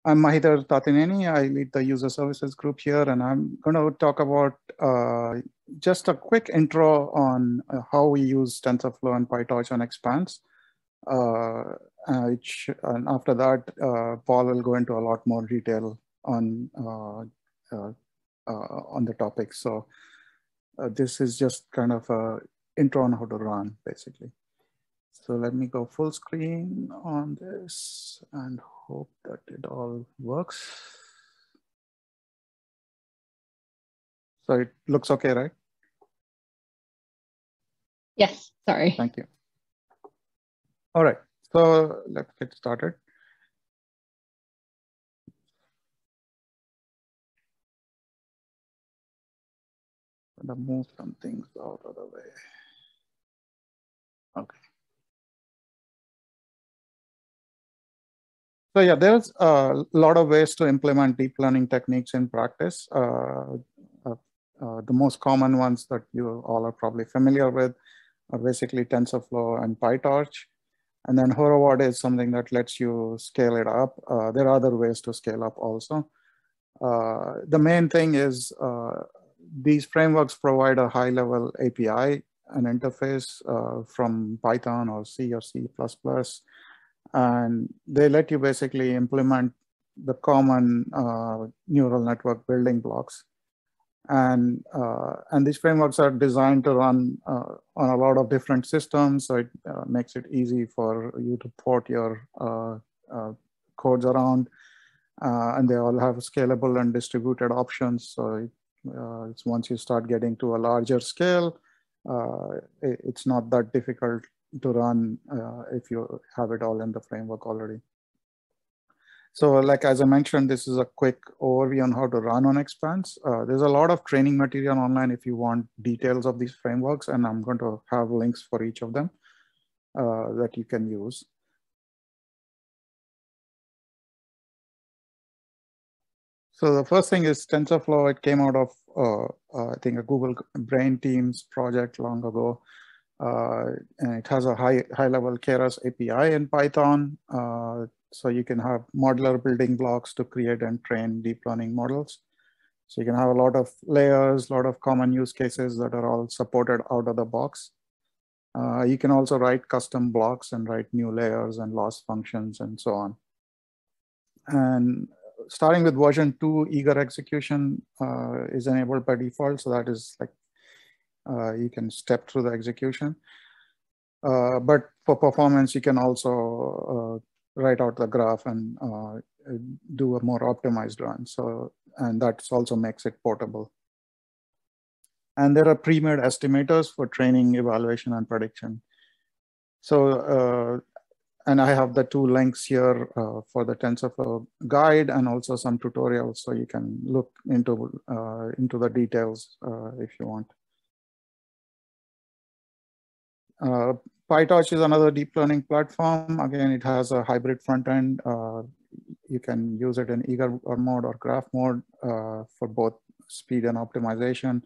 I'm Mahidhar Tatineni. I lead the user services group here, and I'm going to talk about just a quick intro on how we use TensorFlow and PyTorch on Expanse. And after that, Paul will go into a lot more detail on the topic. So this is just kind of an intro on how to run, basically. So let me go full screen on this and hope that it all works. So it looks okay, right? Yes, sorry. Thank you. All right, so let's get started. I'm gonna move some things out of the way. Okay. So yeah, there's a lot of ways to implement deep learning techniques in practice. The most common ones that you all are probably familiar with are basically TensorFlow and PyTorch. And then Horoward is something that lets you scale it up. There are other ways to scale up also. The main thing is these frameworks provide a high-level API, an interface from Python or C or C++. And they let you basically implement the common neural network building blocks. And these frameworks are designed to run on a lot of different systems, so it makes it easy for you to port your codes around, and they all have scalable and distributed options. So it's once you start getting to a larger scale, it's not that difficult to run if you have it all in the framework already. So like, as I mentioned, this is a quick overview on how to run on Expanse. There's a lot of training material online if you want details of these frameworks, and I'm going to have links for each of them that you can use. So the first thing is TensorFlow. It came out of, I think, a Google Brain Teams project long ago. And it has a high-level Keras API in Python. So you can have modular building blocks to create and train deep learning models. So you can have a lot of layers, a lot of common use cases that are all supported out of the box. You can also write custom blocks and write new layers and loss functions and so on. And starting with version 2, eager execution is enabled by default. So that is like, you can step through the execution. But for performance, you can also write out the graph and do a more optimized run. So, and that also makes it portable. And there are pre-made estimators for training, evaluation, and prediction. So, and I have the 2 links here for the TensorFlow guide and also some tutorials, so you can look into the details if you want. PyTorch is another deep learning platform. Again, it has a hybrid front end. You can use it in eager mode or graph mode for both speed and optimization.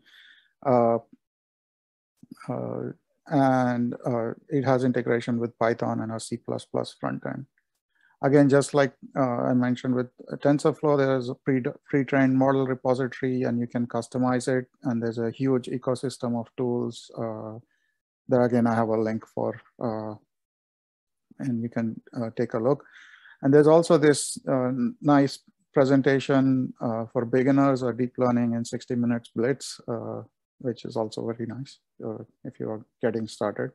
And it has integration with Python and a C++ front end. Again, just like I mentioned with TensorFlow, there is a pre-trained model repository, and you can customize it. And there's a huge ecosystem of tools that, again, I have a link for, and you can take a look. And there's also this nice presentation for beginners or deep learning in 60 minutes blitz, which is also very nice if you are getting started.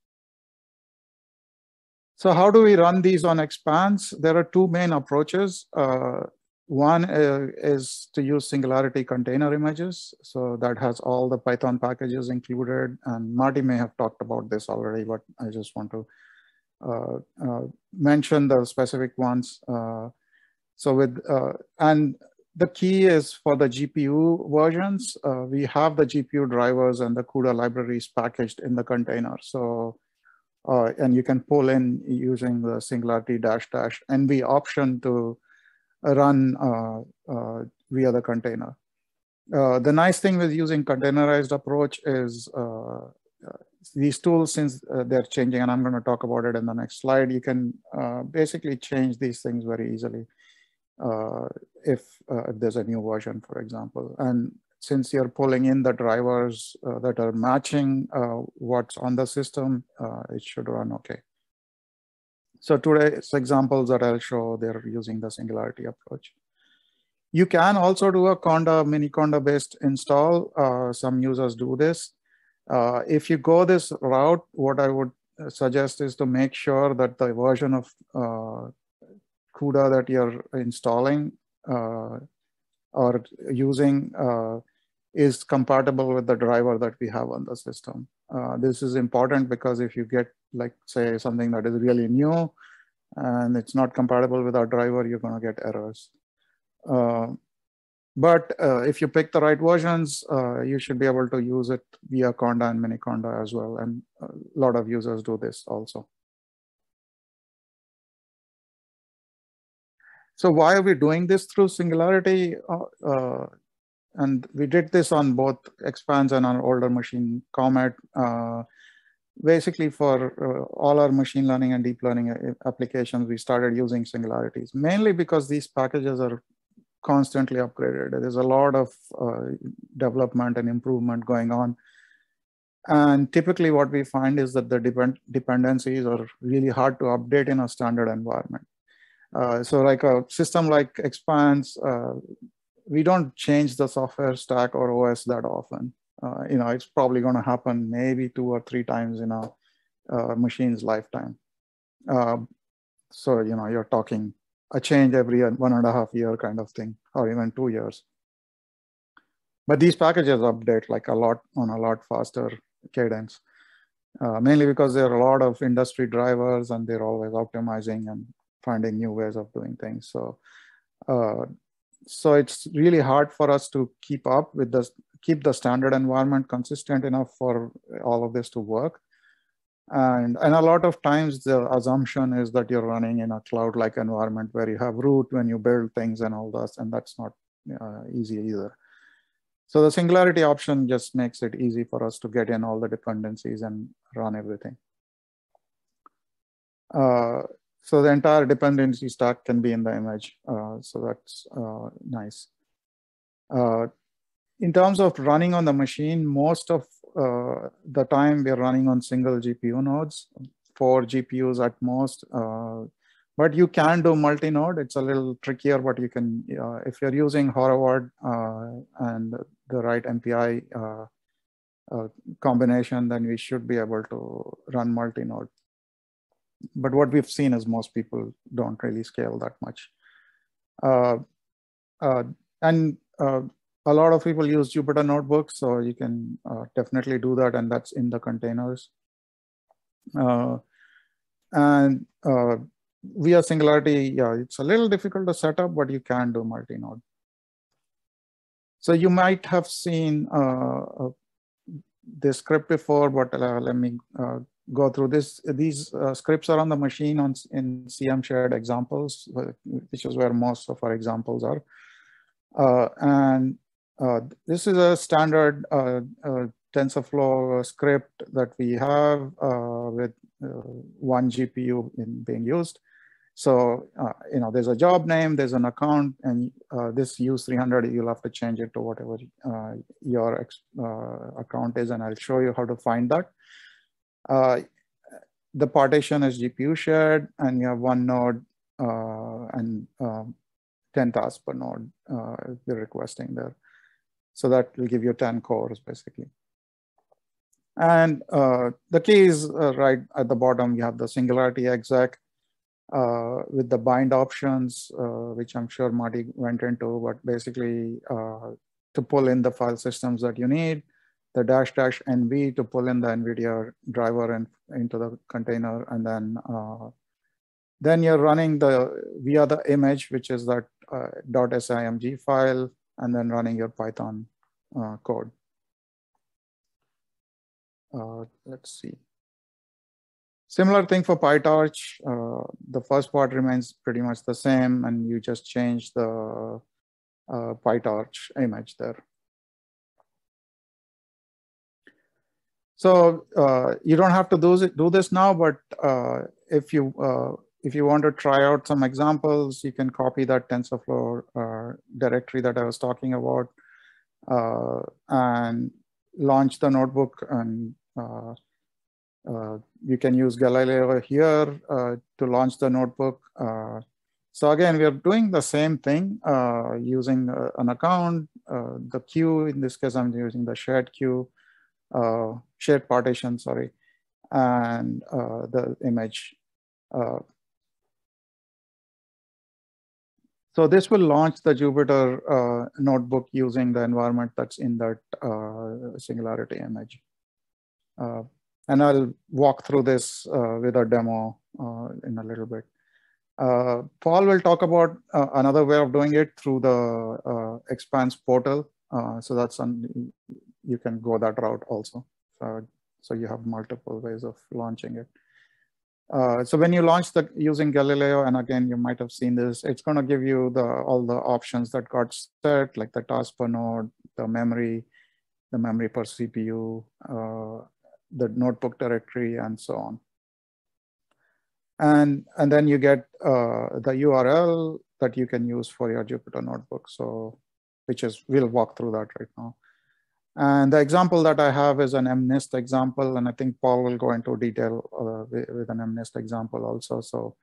So how do we run these on Expanse? There are 2 main approaches. One is to use Singularity container images. So that has all the Python packages included. And Marty may have talked about this already, but I just want to mention the specific ones. So with, and the key is for the GPU versions, we have the GPU drivers and the CUDA libraries packaged in the container. So, and you can pull in using the Singularity --NV option to run via the container. The nice thing with using containerized approach is these tools, since they're changing, and I'm going to talk about it in the next slide, you can basically change these things very easily. if there's a new version, for example. And since you're pulling in the drivers that are matching what's on the system, it should run okay. So today's examples that I'll show, they're using the Singularity approach. You can also do a Conda, mini Conda based install. Some users do this. If you go this route, what I would suggest is to make sure that the version of CUDA that you're installing or using is compatible with the driver that we have on the system. This is important because if you get, like, say, something that is really new and it's not compatible with our driver, you're going to get errors. But if you pick the right versions, you should be able to use it via Conda and mini Conda as well. And a lot of users do this also. So why are we doing this through Singularity? And we did this on both Expanse and our older machine, Comet. Basically, for all our machine learning and deep learning applications, we started using Singularities, mainly because these packages are constantly upgraded. There's a lot of development and improvement going on. And typically what we find is that the dependencies are really hard to update in a standard environment. So like a system like Expanse, we don't change the software stack or OS that often. It's probably going to happen maybe 2 or 3 times in a machine's lifetime. So, you're talking a change every 1.5 year kind of thing, or even 2 years. But these packages update like on a lot faster cadence, mainly because there are a lot of industry drivers and they're always optimizing and finding new ways of doing things. So, so it's really hard for us to keep up with keep the standard environment consistent enough for all of this to work. And a lot of times the assumption is that you're running in a cloud-like environment where you have root when you build things and all that, and that's not easy either. So the Singularity option just makes it easy for us to get in all the dependencies and run everything. So the entire dependency stack can be in the image. So that's nice. In terms of running on the machine, most of the time we're running on single GPU nodes, 4 GPUs at most. But you can do multi-node. It's a little trickier, but you can, if you're using Horvath and the right MPI combination, then we should be able to run multi-node. But what we've seen is most people don't really scale that much. A lot of people use Jupyter notebooks, so you can definitely do that, and that's in the containers. Via Singularity, yeah, it's a little difficult to set up, but you can do multi-node. So you might have seen this script before, but let me go through this. These scripts are on the machine in CM shared examples, which is where most of our examples are. This is a standard TensorFlow script that we have with 1 GPU being used. So, there's a job name, there's an account, and this use 300, you'll have to change it to whatever your account is, and I'll show you how to find that. The partition is GPU shared, and you have 1 node and 10 tasks per node if you're requesting there. So that will give you 10 cores, basically. And the key is right at the bottom, you have the Singularity exec with the bind options, which I'm sure Marty went into, but basically to pull in the file systems that you need, the --NV to pull in the NVIDIA driver into the container, and then you're running via the image, which is that .simg file, and then running your Python code. Let's see. Similar thing for PyTorch. The first part remains pretty much the same, and you just change the PyTorch image there. So you don't have to do this now, but if you if you want to try out some examples, you can copy that TensorFlow directory that I was talking about and launch the notebook. And you can use Galileo here to launch the notebook. So again, we are doing the same thing using an account, the queue. In this case, I'm using the shared queue, shared partition, sorry, and the image. So this will launch the Jupyter notebook using the environment that's in that Singularity image. And I'll walk through this with a demo in a little bit. Paul will talk about another way of doing it through the Expanse portal. So that's you can go that route also. So you have multiple ways of launching it. So when you launch using Galileo, and again, you might have seen this, it's going to give you all the options that got set, like the task per node, the memory per CPU, the notebook directory, and so on. And then you get the URL that you can use for your Jupyter notebook. So, we'll walk through that right now. And the example that I have is an MNIST example, and I think Paul will go into detail with an MNIST example also. So,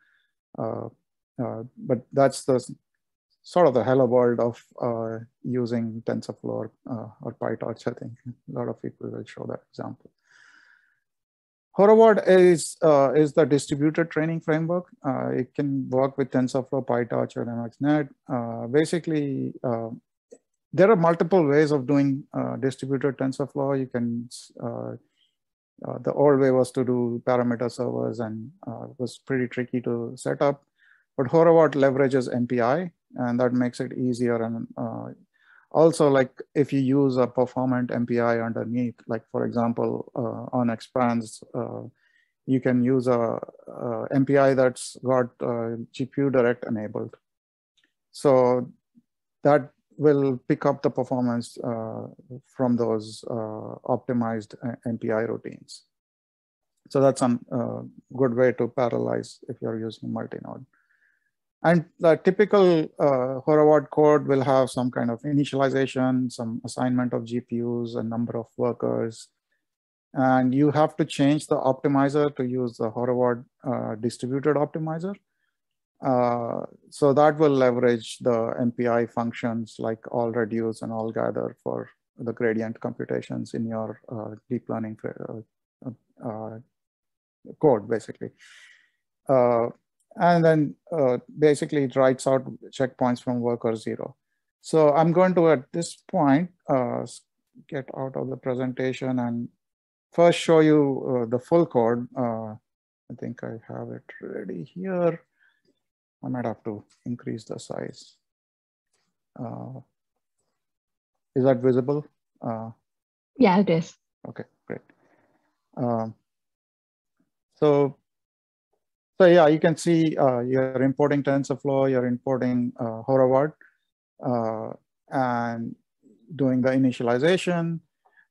but that's the sort of the hello world of using TensorFlow or PyTorch. I think a lot of people will show that example. Horoward is the distributed training framework. It can work with TensorFlow, PyTorch, or MXNet. Basically, there are multiple ways of doing distributed TensorFlow. You can, the old way was to do parameter servers, and it was pretty tricky to set up. But Horoward leverages MPI, and that makes it easier. And also, like if you use a performant MPI underneath, like for example, on Expanse, you can use a MPI that's got GPU direct enabled. So that will pick up the performance from those optimized MPI routines. So that's a good way to parallelize if you're using multi-node. And the typical Horoward code will have some kind of initialization, some assignment of GPUs, a number of workers. And you have to change the optimizer to use the Horoward distributed optimizer. So that will leverage the MPI functions like all reduce and all gather for the gradient computations in your deep learning code, basically. And then basically it writes out checkpoints from worker 0. So I'm going to, at this point, get out of the presentation and first show you the full code. I think I have it ready here. I might have to increase the size. Is that visible? Yeah, it is. Okay, great. So yeah, you can see you're importing TensorFlow, you're importing Horoward, and doing the initialization.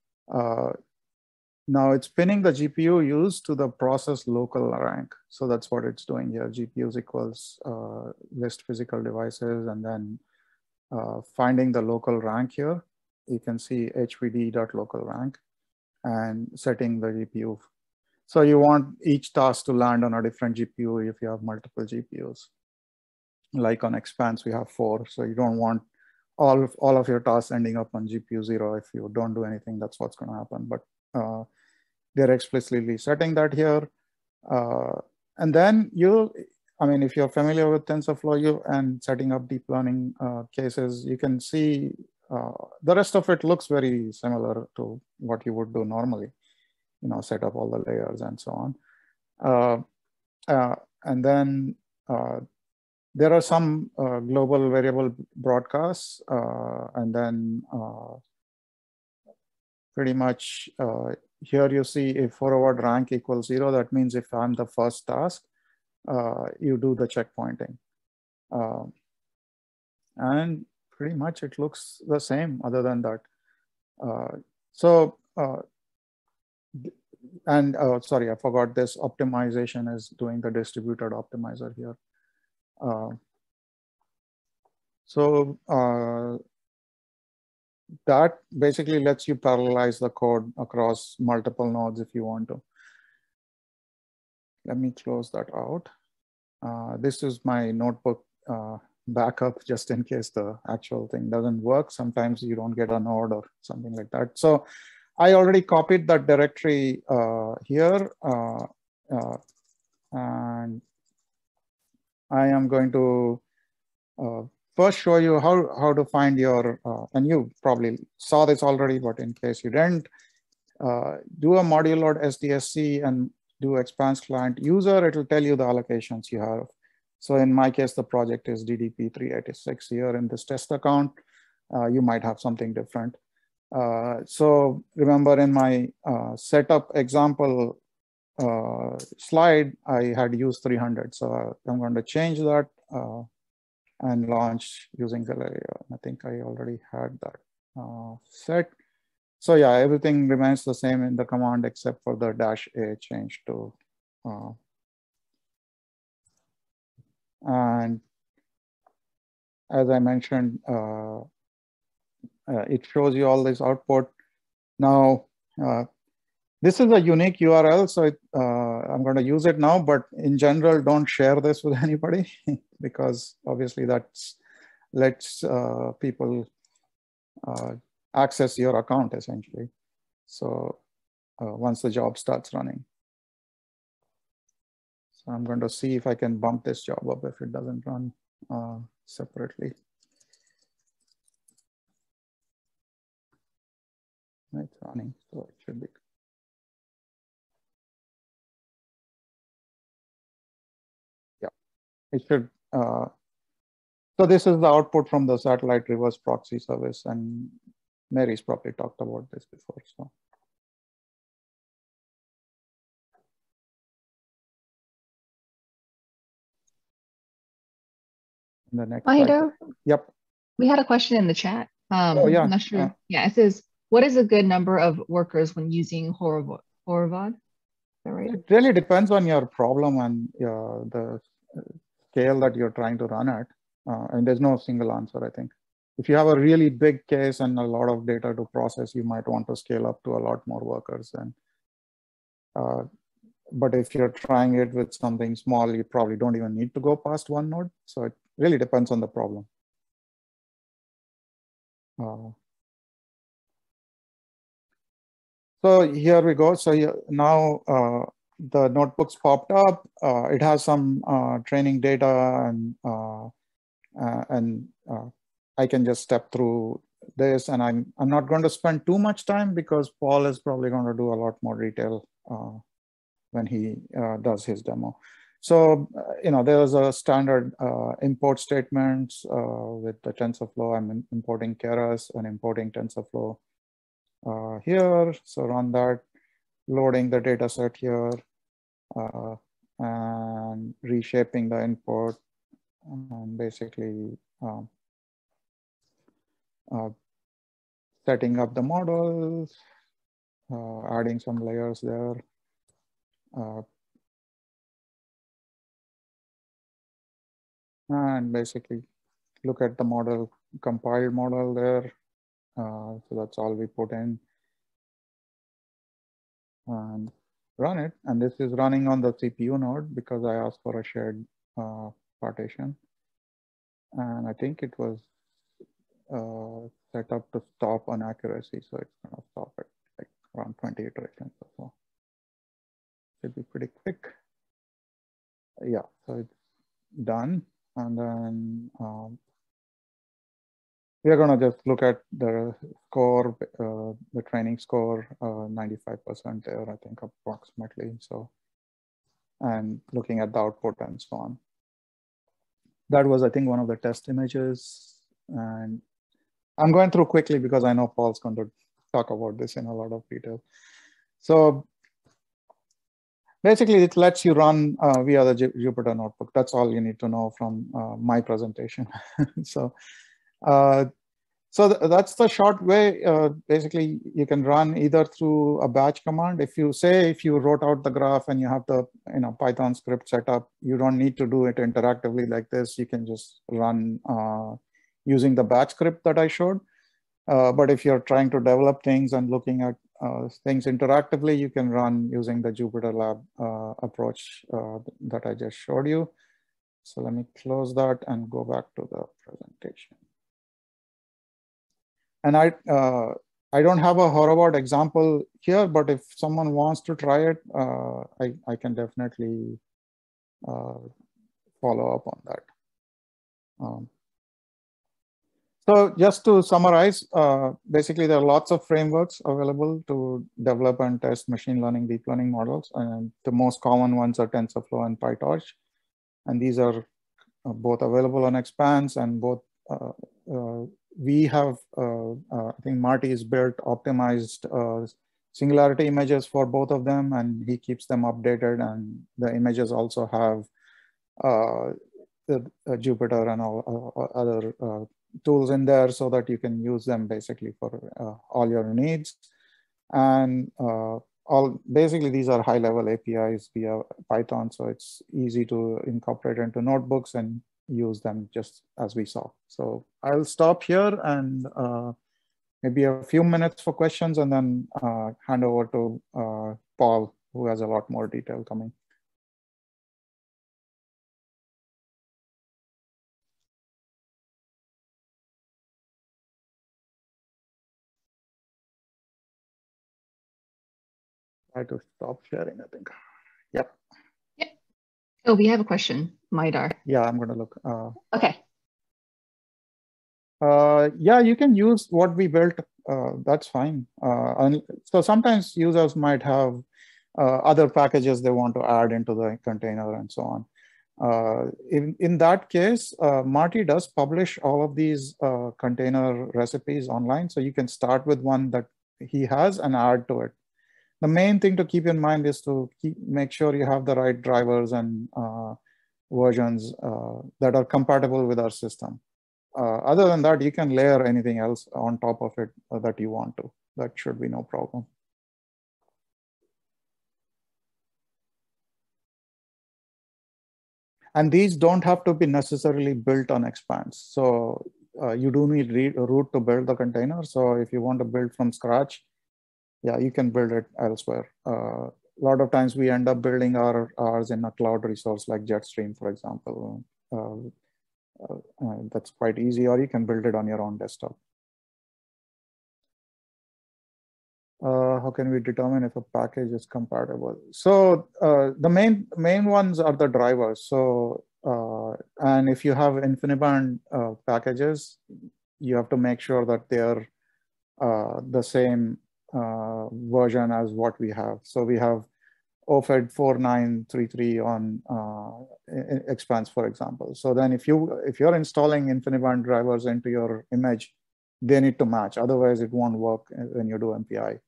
Now it's pinning the GPU used to the process local rank. So that's what it's doing here. GPUs equals list physical devices, and then finding the local rank here. You can see hpd.localRank and setting the GPU. So you want each task to land on a different GPU if you have multiple GPUs. Like on Expanse, we have 4. So you don't want all of your tasks ending up on GPU 0. If you don't do anything, that's what's going to happen. But they're explicitly setting that here. And then if you're familiar with TensorFlow and setting up deep learning cases, you can see the rest of it looks very similar to what you would do normally. Set up all the layers and so on. And then there are some global variable broadcasts. And then pretty much here you see if forward rank equals 0, that means if I'm the first task, you do the checkpointing. And pretty much it looks the same other than that. And sorry, I forgot this optimization is doing the distributed optimizer here. So that basically lets you parallelize the code across multiple nodes if you want to. Let me close that out. This is my notebook backup just in case the actual thing doesn't work. Sometimes you don't get a node or something like that. So I already copied that directory here. And I am going to first show you how to find your, and you probably saw this already, but in case you didn't, do a module load SDSC and do Expanse client user, it will tell you the allocations you have. So in my case, the project is DDP 386 here in this test account. You might have something different. So remember in my setup example slide, I had used 300. So I'm going to change that and launch using Galileo. I think I already had that set. So yeah, everything remains the same in the command except for the -a change to, and as I mentioned, it shows you all this output. Now, this is a unique URL, so I'm going to use it now, but in general, don't share this with anybody because obviously that lets people access your account essentially. So once the job starts running. So I'm going to see if I can bump this job up if it doesn't run separately. It's running, so it should be. Yeah, it should. So this is the output from the satellite reverse proxy service, and Mary's probably talked about this before. So. The next Mahidhar, yep. We had a question in the chat. Oh, yeah. I'm not sure. Yeah, it says, what is a good number of workers when using Horovod? Is that right? It really depends on your problem and the scale that you're trying to run at. And there's no single answer, I think. If you have a really big case and a lot of data to process, you might want to scale up to a lot more workers. And but if you're trying it with something small, you probably don't even need to go past one node. So it really depends on the problem. So here we go. So now the notebook's popped up. It has some training data, and I can just step through this. And I'm not going to spend too much time because Paul is probably going to do a lot more detail when he does his demo. So there's a standard import statements with the TensorFlow. I'm importing Keras and importing TensorFlow here. So run that, loading the data set here, and reshaping the input, and basically setting up the models, adding some layers there. And basically look at the model, compiled model there. So that's all we put in. And run it. And this is running on the CPU node because I asked for a shared partition. And I think it was set up to stop on accuracy. So it's going to stop at like around 20 iterations or so. Should be pretty quick. Yeah, so it's done. And then we are going to just look at the score, the training score, 95% there, I think, approximately. So, and looking at the output and so on. That was, I think, one of the test images. And I'm going through quickly because I know Paul's going to talk about this in a lot of detail. So basically, it lets you run via the Jupyter Notebook. That's all you need to know from my presentation. So So that's the short way. Basically, you can run either through a batch command. If you wrote out the graph and you have the Python script set up, you don't need to do it interactively like this. You can just run using the batch script that I showed. But if you're trying to develop things and looking at things interactively, you can run using the Jupyter Lab approach that I just showed you. So let me close that and go back to the presentation. And I don't have a Horvath example here, but if someone wants to try it, I can definitely follow up on that. So just to summarize, basically there are lots of frameworks available to develop and test machine learning, deep learning models. And the most common ones are TensorFlow and PyTorch. And these are both available on Expanse, and both we have, I think Marty has built optimized singularity images for both of them, and he keeps them updated. And the images also have the Jupyter and all other tools in there so that you can use them basically for all your needs. And basically these are high level APIs via Python. So it's easy to incorporate into notebooks and use them just as we saw. So I'll stop here and maybe a few minutes for questions, and then hand over to Paul, who has a lot more detail coming. Try to stop sharing, I think. Yep. Yep. Oh, we have a question, Mahidhar. Yeah, I'm going to look. Okay. Yeah, you can use what we built. That's fine. And so sometimes users might have other packages they want to add into the container and so on. In that case, Marty does publish all of these container recipes online. So you can start with one that he has and add to it. The main thing to keep in mind is to make sure you have the right drivers and versions that are compatible with our system. Other than that, you can layer anything else on top of it that you want to. That should be no problem. And these don't have to be necessarily built on Expanse. So you do need root to build the container. So if you want to build from scratch, yeah, you can build it elsewhere. A lot of times we end up building ours in a cloud resource like Jetstream, for example. That's quite easy, or you can build it on your own desktop. How can we determine if a package is compatible? So the main ones are the drivers. So and if you have InfiniBand packages, you have to make sure that they are the same version as what we have. So we have OFED 4933 on Expanse, for example. So then if you're installing InfiniBand drivers into your image, they need to match. Otherwise, it won't work when you do MPI.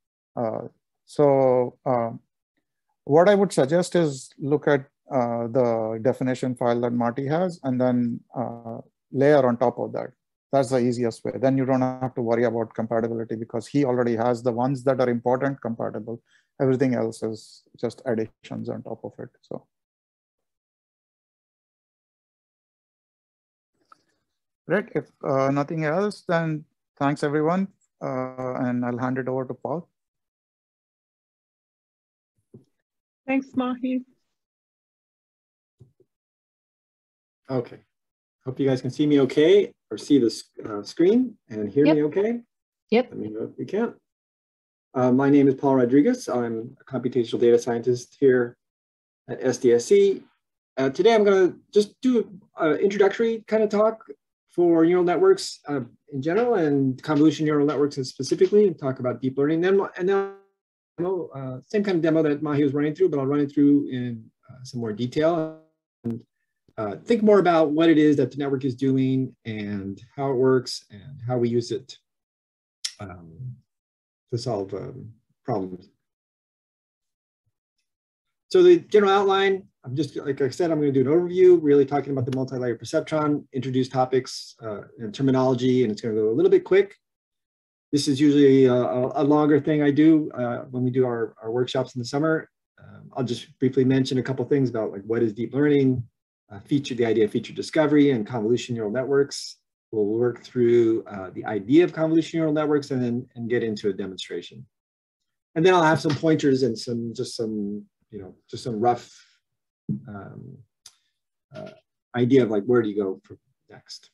So what I would suggest is look at the definition file that Marty has, and then layer on top of that. That's the easiest way. Then you don't have to worry about compatibility because he already has the ones that are important compatible. Everything else is just additions on top of it. So great. If nothing else, then thanks everyone. And I'll hand it over to Paul. Thanks, Mahi. Okay. Hope you guys can see me okay, or see the screen and hear me okay. Yep. Let me know if you can. My name is Paul Rodriguez. I'm a computational data scientist here at SDSC. Today I'm going to just do an introductory kind of talk for neural networks in general, and convolution neural networks specifically, and talk about deep learning. And then same kind of demo that Mahi was running through, but I'll run it through in some more detail. And think more about what it is that the network is doing and how it works and how we use it to solve problems. So the general outline, I'm just, like I said, I'm going to do an overview, really talking about the multi-layer perceptron, introduce topics and terminology, and it's going to go a little bit quick. This is usually a longer thing I do when we do our workshops in the summer. I'll just briefly mention a couple things about like what is deep learning, the idea of feature discovery and convolution neural networks. We'll work through the idea of convolution neural networks and get into a demonstration. And then I'll have some pointers and some rough idea of like where do you go next.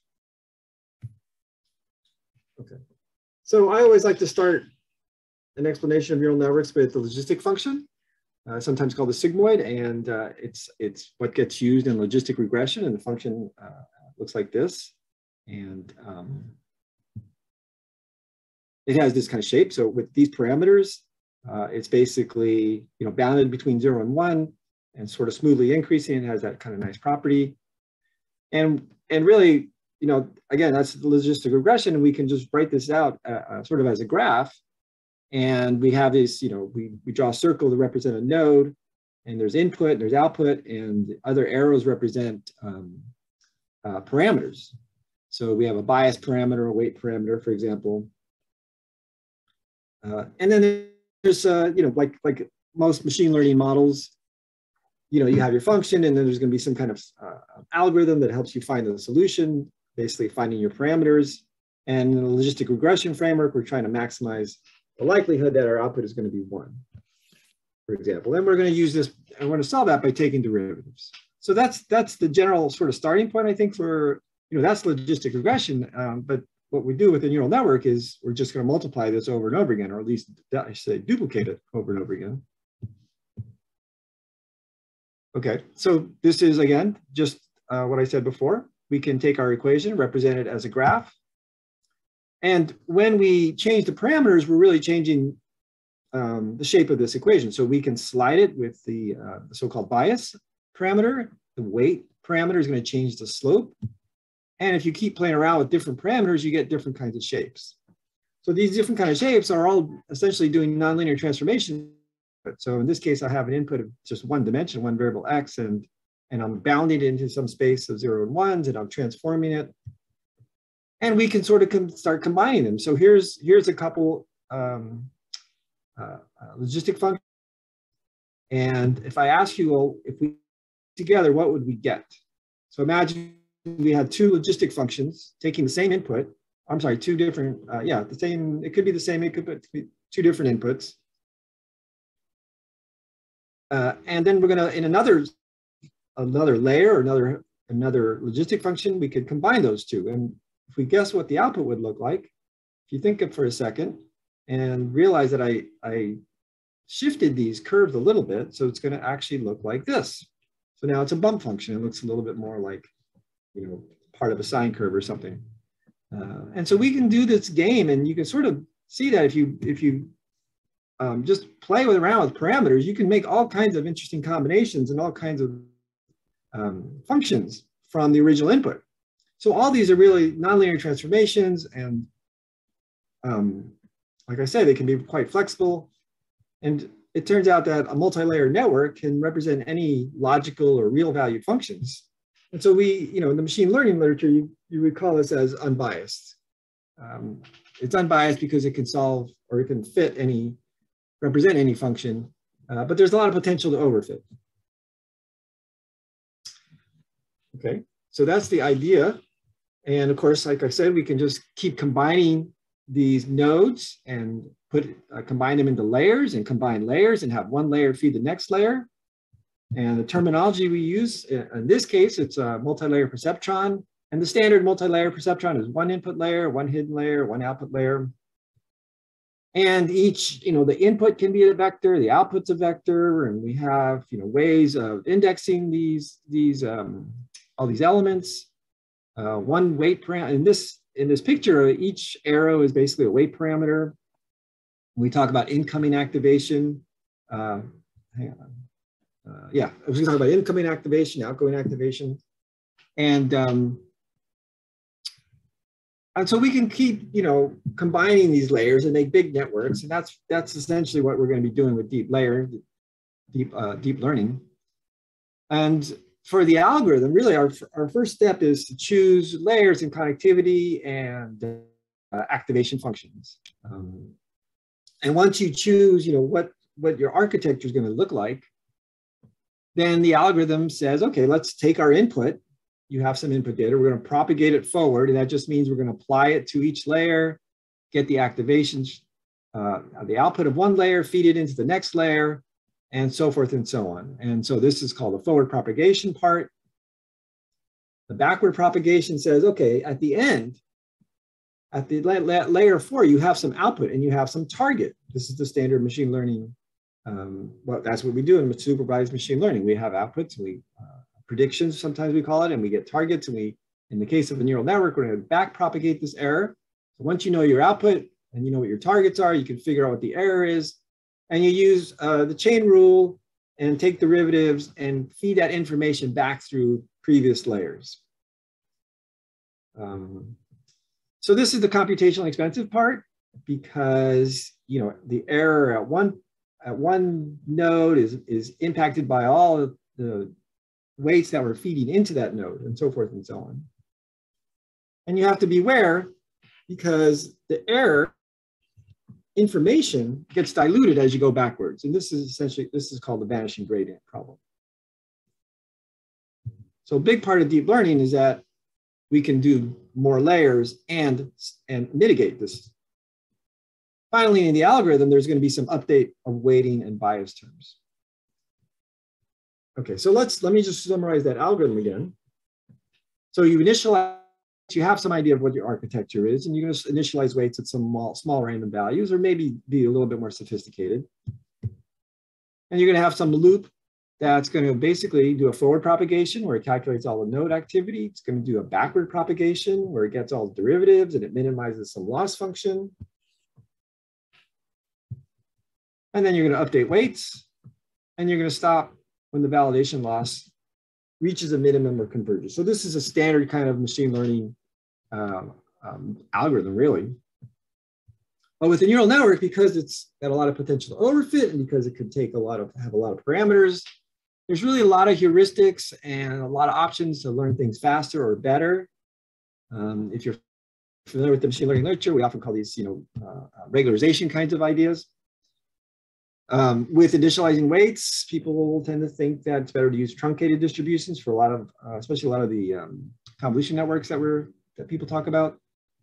Okay. So I always like to start an explanation of neural networks with the logistic function, sometimes called the sigmoid, and it's what gets used in logistic regression, and the function looks like this. And it has this kind of shape. So with these parameters, it's basically bounded between 0 and 1 and sort of smoothly increasing. It has that kind of nice property. And really, again, that's the logistic regression, and we can just write this out sort of as a graph. And we have this, we draw a circle to represent a node, and there's input, and there's output, and the other arrows represent parameters. So we have a bias parameter, a weight parameter, for example. And then there's, like most machine learning models, you have your function, and then there's going to be some kind of algorithm that helps you find the solution, basically finding your parameters. And in the logistic regression framework, we're trying to maximize the likelihood that our output is going to be 1, for example. And we're going to use this, and we're going to solve that by taking derivatives. So that's the general sort of starting point, I think, for, that's logistic regression. But what we do with a neural network is we're just going to multiply this over and over again, or at least I should say duplicate it over and over again. Okay, so this is, again, just what I said before. We can take our equation, represent it as a graph. And when we change the parameters, we're really changing the shape of this equation. So we can slide it with the so-called bias parameter. The weight parameter is going to change the slope. And if you keep playing around with different parameters, you get different kinds of shapes. So these different kinds of shapes are all essentially doing nonlinear transformation. So in this case, I have an input of just one dimension, one variable x, and I'm bounding it into some space of 0 and 1s, and I'm transforming it. And we can sort of start combining them. So here's a couple logistic functions. And if I ask you, well, if we together, what would we get? So imagine we had two logistic functions taking the same input. I'm sorry, two different, the same, it could be the same input, but two different inputs. And then we're gonna, in another layer, or another logistic function, we could combine those two. And if we guess what the output would look like, if you think of for a second and realize that I shifted these curves a little bit, so it's going to actually look like this. So now it's a bump function. It looks a little bit more like, part of a sine curve or something. And so we can do this game, and you can sort of see that if you just play around with parameters, you can make all kinds of interesting combinations and all kinds of functions from the original input. So all these are really nonlinear transformations, and like I said, they can be quite flexible. And it turns out that a multi-layer network can represent any logical or real valued functions. And so we, in the machine learning literature, you would call this as unbiased. It's unbiased because it can solve, or it can represent any function, but there's a lot of potential to overfit. Okay, so that's the idea. And of course, like I said, we can just keep combining these nodes and combine them into layers and combine layers and have one layer feed the next layer. And the terminology we use, in this case, it's a multi-layer perceptron. And the standard multi-layer perceptron is one input layer, one hidden layer, one output layer. And each, the input can be a vector, the output's a vector, and we have, ways of indexing all these elements. One weight parameter. In this picture, each arrow is basically a weight parameter. We talk about incoming activation. Hang on. I was going to talk about incoming activation, outgoing activation, and so we can keep, combining these layers and make big networks, and that's essentially what we're going to be doing with deep learning. And for the algorithm, really our first step is to choose layers and connectivity and activation functions. And once you choose, what your architecture is going to look like, then the algorithm says, okay, let's take our input. You have some input data. We're going to propagate it forward, and that just means we're going to apply it to each layer, get the activations, the output of one layer, feed it into the next layer, and so forth and so on. And so this is called the forward propagation part. The backward propagation says, okay, at the end, at the layer 4, you have some output and you have some target. This is the standard machine learning. Well, that's what we do in supervised machine learning. We have outputs, predictions, sometimes we call it, and we get targets. And we, in the case of a neural network, we're going to back propagate this error. So once you know your output and you know what your targets are, you can figure out what the error is. And you use the chain rule and take derivatives and feed that information back through previous layers. So this is the computationally expensive part, because the error at one node is impacted by all of the weights that we're feeding into that node, and so forth and so on. And you have to beware, because the error information gets diluted as you go backwards. And this is called the vanishing gradient problem. So a big part of deep learning is that we can do more layers and mitigate this. Finally, in the algorithm, there's going to be some update of weighting and bias terms. Okay, so let me just summarize that algorithm again. So you initialize, you have some idea of what your architecture is, and you're going to initialize weights at some small random values, or maybe be a little bit more sophisticated. And you're going to have some loop that's going to basically do a forward propagation where it calculates all the node activity. It's going to do a backward propagation where it gets all the derivatives and it minimizes some loss function. And then you're going to update weights, and you're going to stop when the validation loss reaches a minimum or converges. So this is a standard kind of machine learning algorithm, really. But with a neural network, because it's got a lot of potential to overfit, and because it could have a lot of parameters, there's really a lot of heuristics and a lot of options to learn things faster or better. If you're familiar with the machine learning literature, we often call these, regularization kinds of ideas. With initializing weights, people tend to think that it's better to use truncated distributions for a lot of, especially a lot of the convolution networks that people talk about.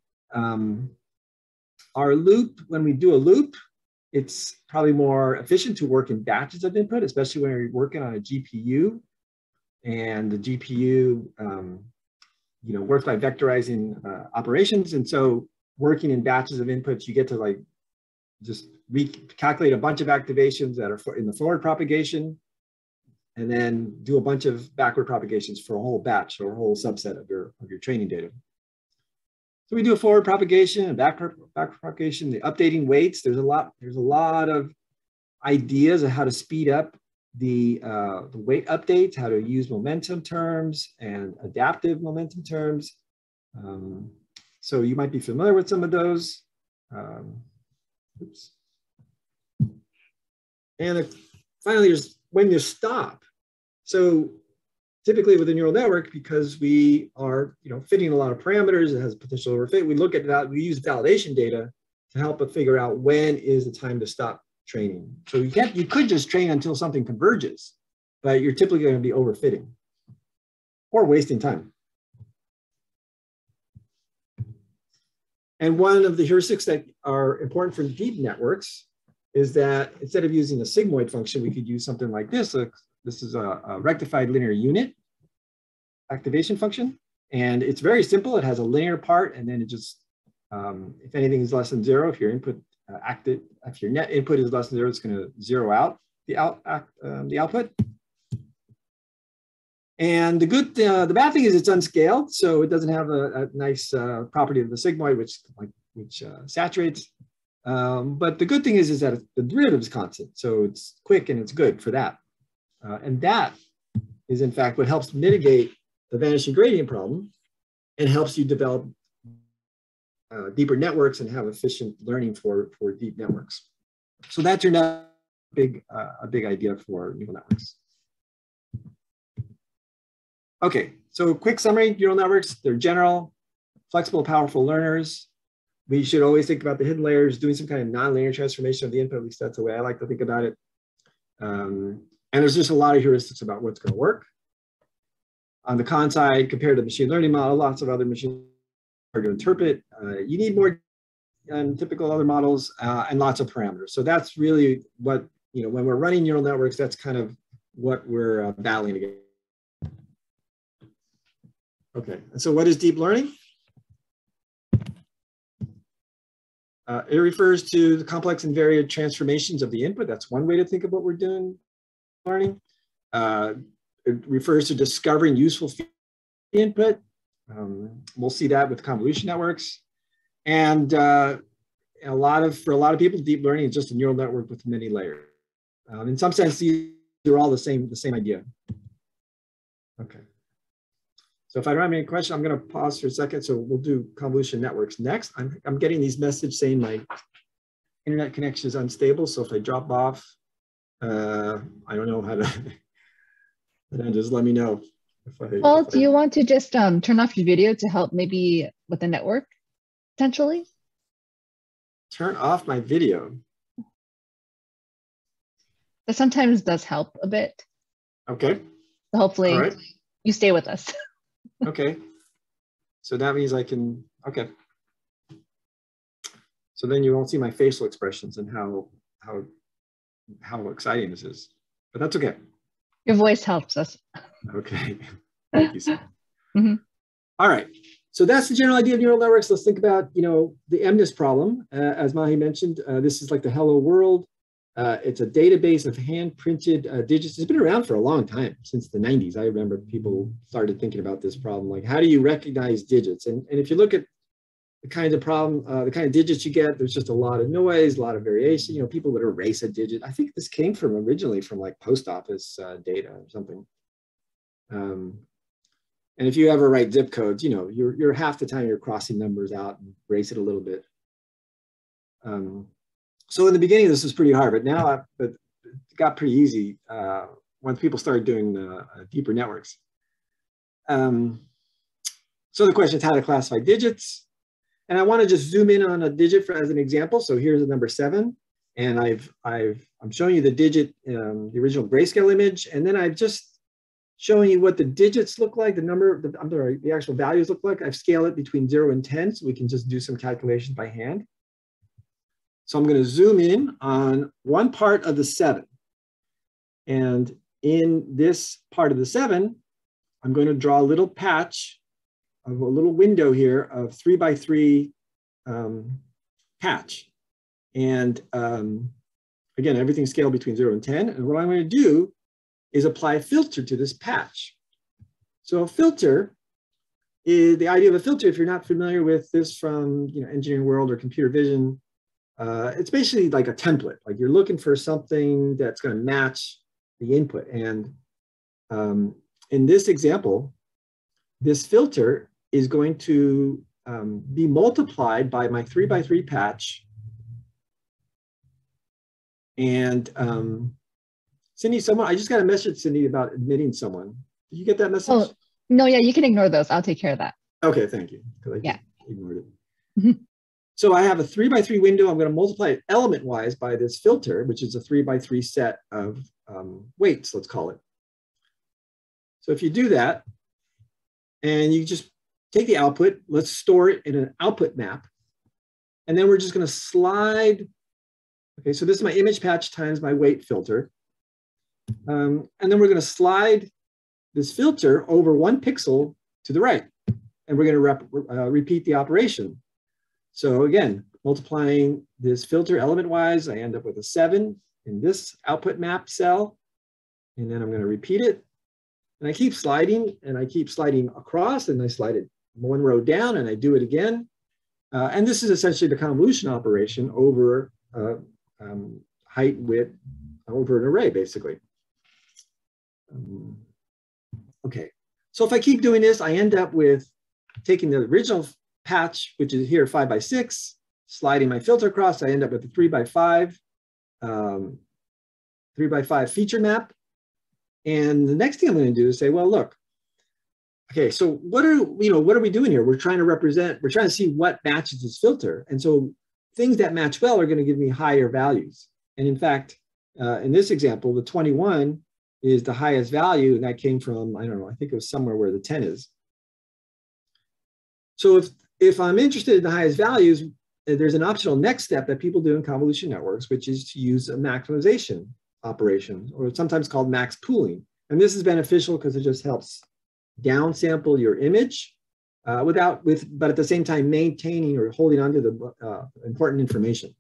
Our loop, when we do a loop, it's probably more efficient to work in batches of input, especially when you're working on a GPU. And the GPU, works by vectorizing operations. And so working in batches of inputs, you get to just recalculate a bunch of activations that are in the forward propagation, and then do a bunch of backward propagations for a whole batch or a whole subset of your training data. So we do a forward propagation and backward propagation, the updating weights. There's a lot of ideas of how to speed up the weight updates, how to use momentum terms and adaptive momentum terms. So you might be familiar with some of those. Oops. And finally, there's when you stop. So typically with a neural network, because we are fitting a lot of parameters, it has potential overfit, we look at that, we use validation data to help us figure out when is the time to stop training. So you could just train until something converges, but you're typically going to be overfitting or wasting time. And one of the heuristics that are important for deep networks is that instead of using a sigmoid function, we could use something like this. This is a rectified linear unit activation function. And it's very simple. It has a linear part, and then it just, if anything is less than 0, if your input if your net input is less than 0, it's going to zero out the output. And the bad thing is it's unscaled, so it doesn't have a nice property of the sigmoid, which saturates. But the good thing is that the derivative is constant, so it's quick and it's good for that. And that is, in fact, what helps mitigate the vanishing gradient problem and helps you develop deeper networks and have efficient learning for deep networks. So that turned out a big idea for neural networks. Okay, so quick summary, neural networks, they're general, flexible, powerful learners. We should always think about the hidden layers, doing some kind of nonlinear transformation of the input, at least that's the way I like to think about it. And there's just a lot of heuristics about what's going to work. On the con side, compared to the machine learning model, lots of other machines are going to interpret. You need more typical other models and lots of parameters. So that's really what, when we're running neural networks, that's kind of what we're battling against. Okay, and so what is deep learning? It refers to the complex and varied transformations of the input. That's one way to think of what we're doing learning. It refers to discovering useful input. We'll see that with convolution networks. And for a lot of people, deep learning is just a neural network with many layers. In some sense, these are all the same idea. Okay. So if I don't have any questions, I'm going to pause for a second. So we'll do convolution networks next. I'm getting these messages saying my internet connection is unstable. So if I drop off, I don't know how to, then just let me know. Well, do you want to just turn off your video to help maybe with the network, potentially? Turn off my video. That sometimes does help a bit. Okay. So hopefully all right. You stay with us. Okay. So that means I can, okay. So then you won't see my facial expressions and how exciting this is. But that's okay. Your voice helps us. Okay. Thank you, Sam. All right. So that's the general idea of neural networks. Let's think about, the MNIST problem. As Mahi mentioned, this is like the hello world. It's a database of hand-printed digits. It's been around for a long time, since the 90s. I remember people started thinking about this problem, like how do you recognize digits? And if you look at the kind of digits you get, there's just a lot of noise, a lot of variation. People would erase a digit. I think this came originally from like post office data or something. And if you ever write zip codes, you're half the time you're crossing numbers out and erase it a little bit. So in the beginning, this was pretty hard, but now it got pretty easy once people started doing deeper networks. So the question is how to classify digits. And I want to just zoom in on a digit as an example. So here's the number 7. And I'm showing you the digit, the original grayscale image. And then I've just showing you what the digits look like, the actual values look like. I've scaled it between 0 and 10, so we can just do some calculations by hand. So I'm going to zoom in on one part of the 7. And in this part of the 7, I'm going to draw a little patch of a little window here of 3 by 3 patch. And again, everything's scaled between 0 and 10. And what I'm going to do is apply a filter to this patch. So a filter is the idea of a filter. If you're not familiar with this from engineering world or computer vision, it's basically like a template. Like you're looking for something that's going to match the input. And in this example, this filter is going to be multiplied by my 3 by 3 patch. And Cindy, I just got a message, Cindy, about admitting someone. Did you get that message? Oh, no, yeah, you can ignore those. I'll take care of that. Okay, thank you. Yeah. Ignored it. So I have a 3 by 3 window. I'm going to multiply it element-wise by this filter, which is a 3 by 3 set of weights, let's call it. So if you do that, and you just take the output, let's store it in an output map. And then we're just going to slide. Okay, so this is my image patch times my weight filter. And then we're going to slide this filter over 1 pixel to the right. And we're going to repeat the operation. So again, multiplying this filter element-wise, I end up with a 7 in this output map cell. And then I'm going to repeat it. And I keep sliding, and I keep sliding across, and I slide it 1 row down, and I do it again. And this is essentially the convolution operation over height, width, over an array, basically. Okay, so if I keep doing this, I end up with taking the original patch, which is here 5 by 6, sliding my filter across, I end up with a 3 by 5 feature map. And the next thing I'm going to do is say, well, look, Okay, so what are we doing here? We're trying to see what matches this filter. And so things that match well are going to give me higher values. And in fact, in this example, the 21 is the highest value, and that came from, I don't know, I think it was somewhere where the 10 is. So if I'm interested in the highest values, there's an optional next step that people do in convolution networks, which is to use a maximization operation, or sometimes called max pooling. And this is beneficial because it just helps downsample your image but at the same time maintaining or holding on to the important information.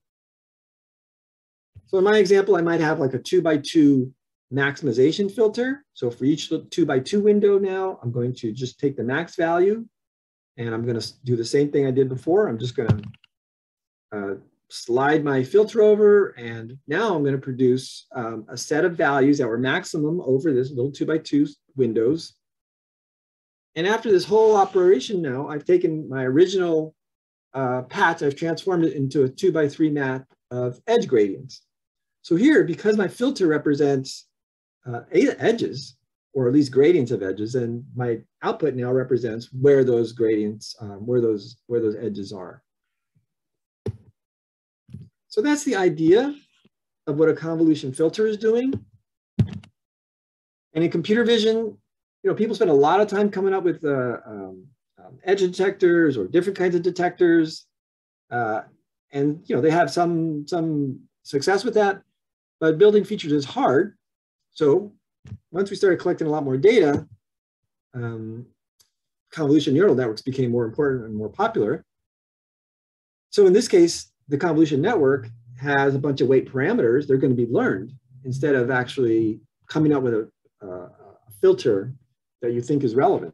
So in my example, I might have like a 2x2 maximization filter. So for each 2x2 window now, I'm going to just take the max value, and I'm going to do the same thing I did before. I'm just going to slide my filter over, and now I'm going to produce a set of values that were maximum over this little 2x2 windows. And after this whole operation now, I've taken my original patch, I've transformed it into a 2x3 map of edge gradients. So here, because my filter represents edges, or at least gradients of edges, and my output now represents where those gradients, where those edges are. So that's the idea of what a convolution filter is doing. And in computer vision, people spend a lot of time coming up with edge detectors or different kinds of detectors, and they have some success with that. But building features is hard. So once we started collecting a lot more data, convolution neural networks became more important and more popular. So in this case, the convolution network has a bunch of weight parameters. They're going to be learned instead of actually coming up with a filter that you think is relevant.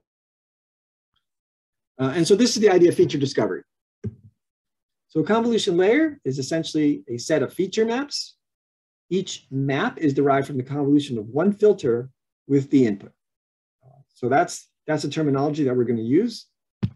And so this is the idea of feature discovery. So a convolution layer is essentially a set of feature maps. Each map is derived from the convolution of one filter with the input. So that's the terminology that we're going to use.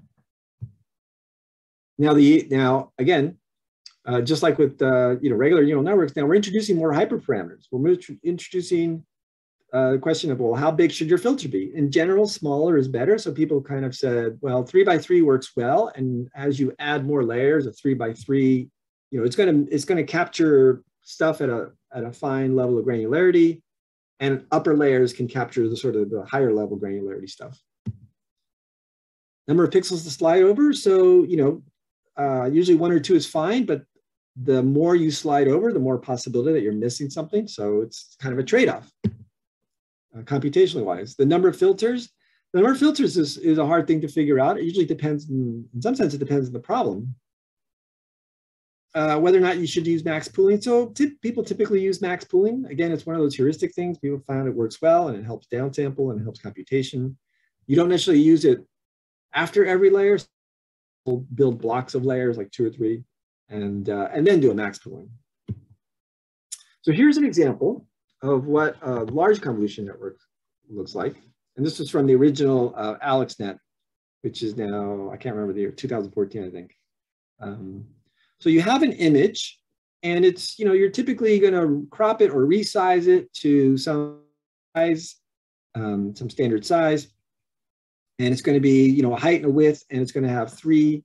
Now again, just like with regular neural networks, now we're introducing more hyperparameters. We're introducing the question of, well, how big should your filter be? In general, smaller is better. So people kind of said, well, 3x3 works well, and as you add more layers of 3x3, it's going to capture stuff at a fine level of granularity, and upper layers can capture the sort of the higher level granularity stuff. Number of pixels to slide over. So usually 1 or 2 is fine, but the more you slide over, the more possibility that you're missing something. So it's kind of a trade-off. Computationally wise, the number of filters is a hard thing to figure out. It usually depends, in some sense, it depends on the problem. Whether or not you should use max pooling. So people typically use max pooling. Again, it's one of those heuristic things. People found it works well, and it helps downsample, and it helps computation. You don't necessarily use it after every layer. We'll build blocks of layers, like 2 or 3, and then do a max pooling. So here's an example of what a large convolution network looks like. And this was from the original AlexNet, which is now, I can't remember the year, 2014, I think. So you have an image, and it's, you're typically going to crop it or resize it to some size, some standard size. And it's going to be, a height and a width, and it's going to have 3,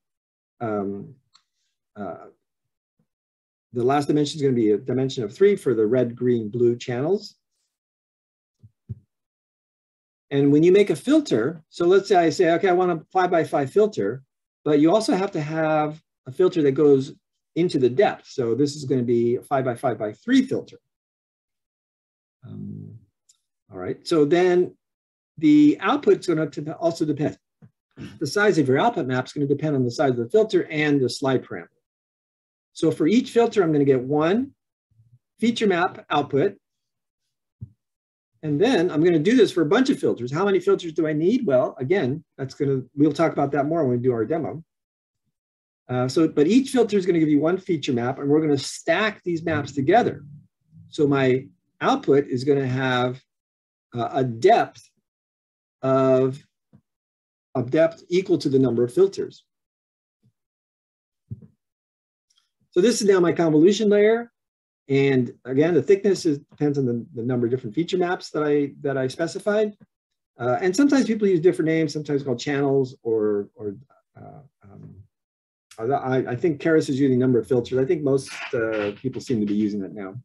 the last dimension is going to be a dimension of 3 for the red, green, blue channels. And when you make a filter, so let's say I say, okay, I want a 5x5 filter, but you also have to have a filter that goes into the depth. So this is going to be a 5x5x3 filter. All right, so then the output's going to also depend. The size of your output map is going to depend on the size of the filter and the slide parameter. So for each filter, I'm going to get 1 feature map output. And then I'm going to do this for a bunch of filters. How many filters do I need? Well, again, we'll talk about that more when we do our demo. But each filter is going to give you 1 feature map, and we're going to stack these maps together. So my output is going to have a depth equal to the number of filters. So this is now my convolution layer. And again, the thickness depends on the number of different feature maps that I specified. And sometimes people use different names, sometimes called channels, or I think Keras is using number of filters. I think most people seem to be using it now.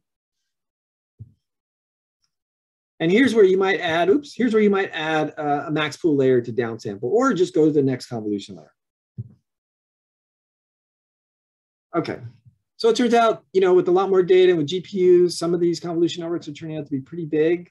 And here's where you might add, here's where you might add a max pool layer to downsample, or just go to the next convolution layer. Okay, so it turns out, with a lot more data and with GPUs, some of these convolution networks are turning out to be pretty big.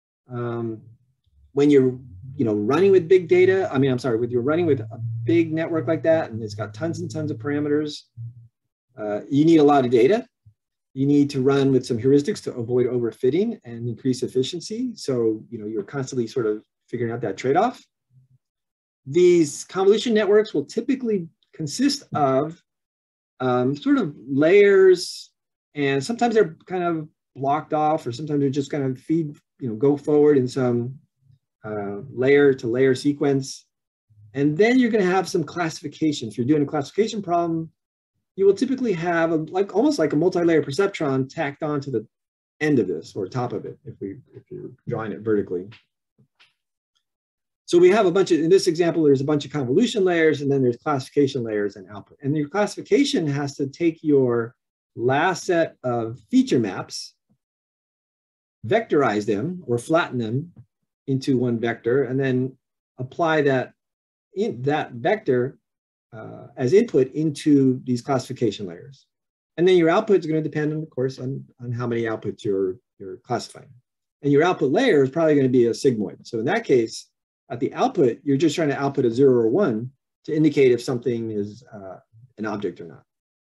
When you're, running with big data, when you're running with a big network like that, and it's got tons and tons of parameters, you need a lot of data. You need to run with some heuristics to avoid overfitting and increase efficiency. So, you're constantly sort of figuring out that trade-off. These convolution networks will typically consist of sort of layers, and sometimes they're kind of blocked off, or sometimes they're just kind of go forward in some layer to layer sequence. And then you're going to have some classification. If you're doing a classification problem, you will typically have almost like a multi-layer perceptron tacked onto the end of this, or top of it, if you're drawing it vertically. So we have in this example, there's a bunch of convolution layers, and then there's classification layers and output. And your classification has to take your last set of feature maps, vectorize them or flatten them into one vector, and then apply that vector as input into these classification layers. And then your output is going to depend, of course, on how many outputs you're classifying. And your output layer is probably going to be a sigmoid. So in that case, at the output, you're just trying to output a 0 or 1 to indicate if something is an object or not.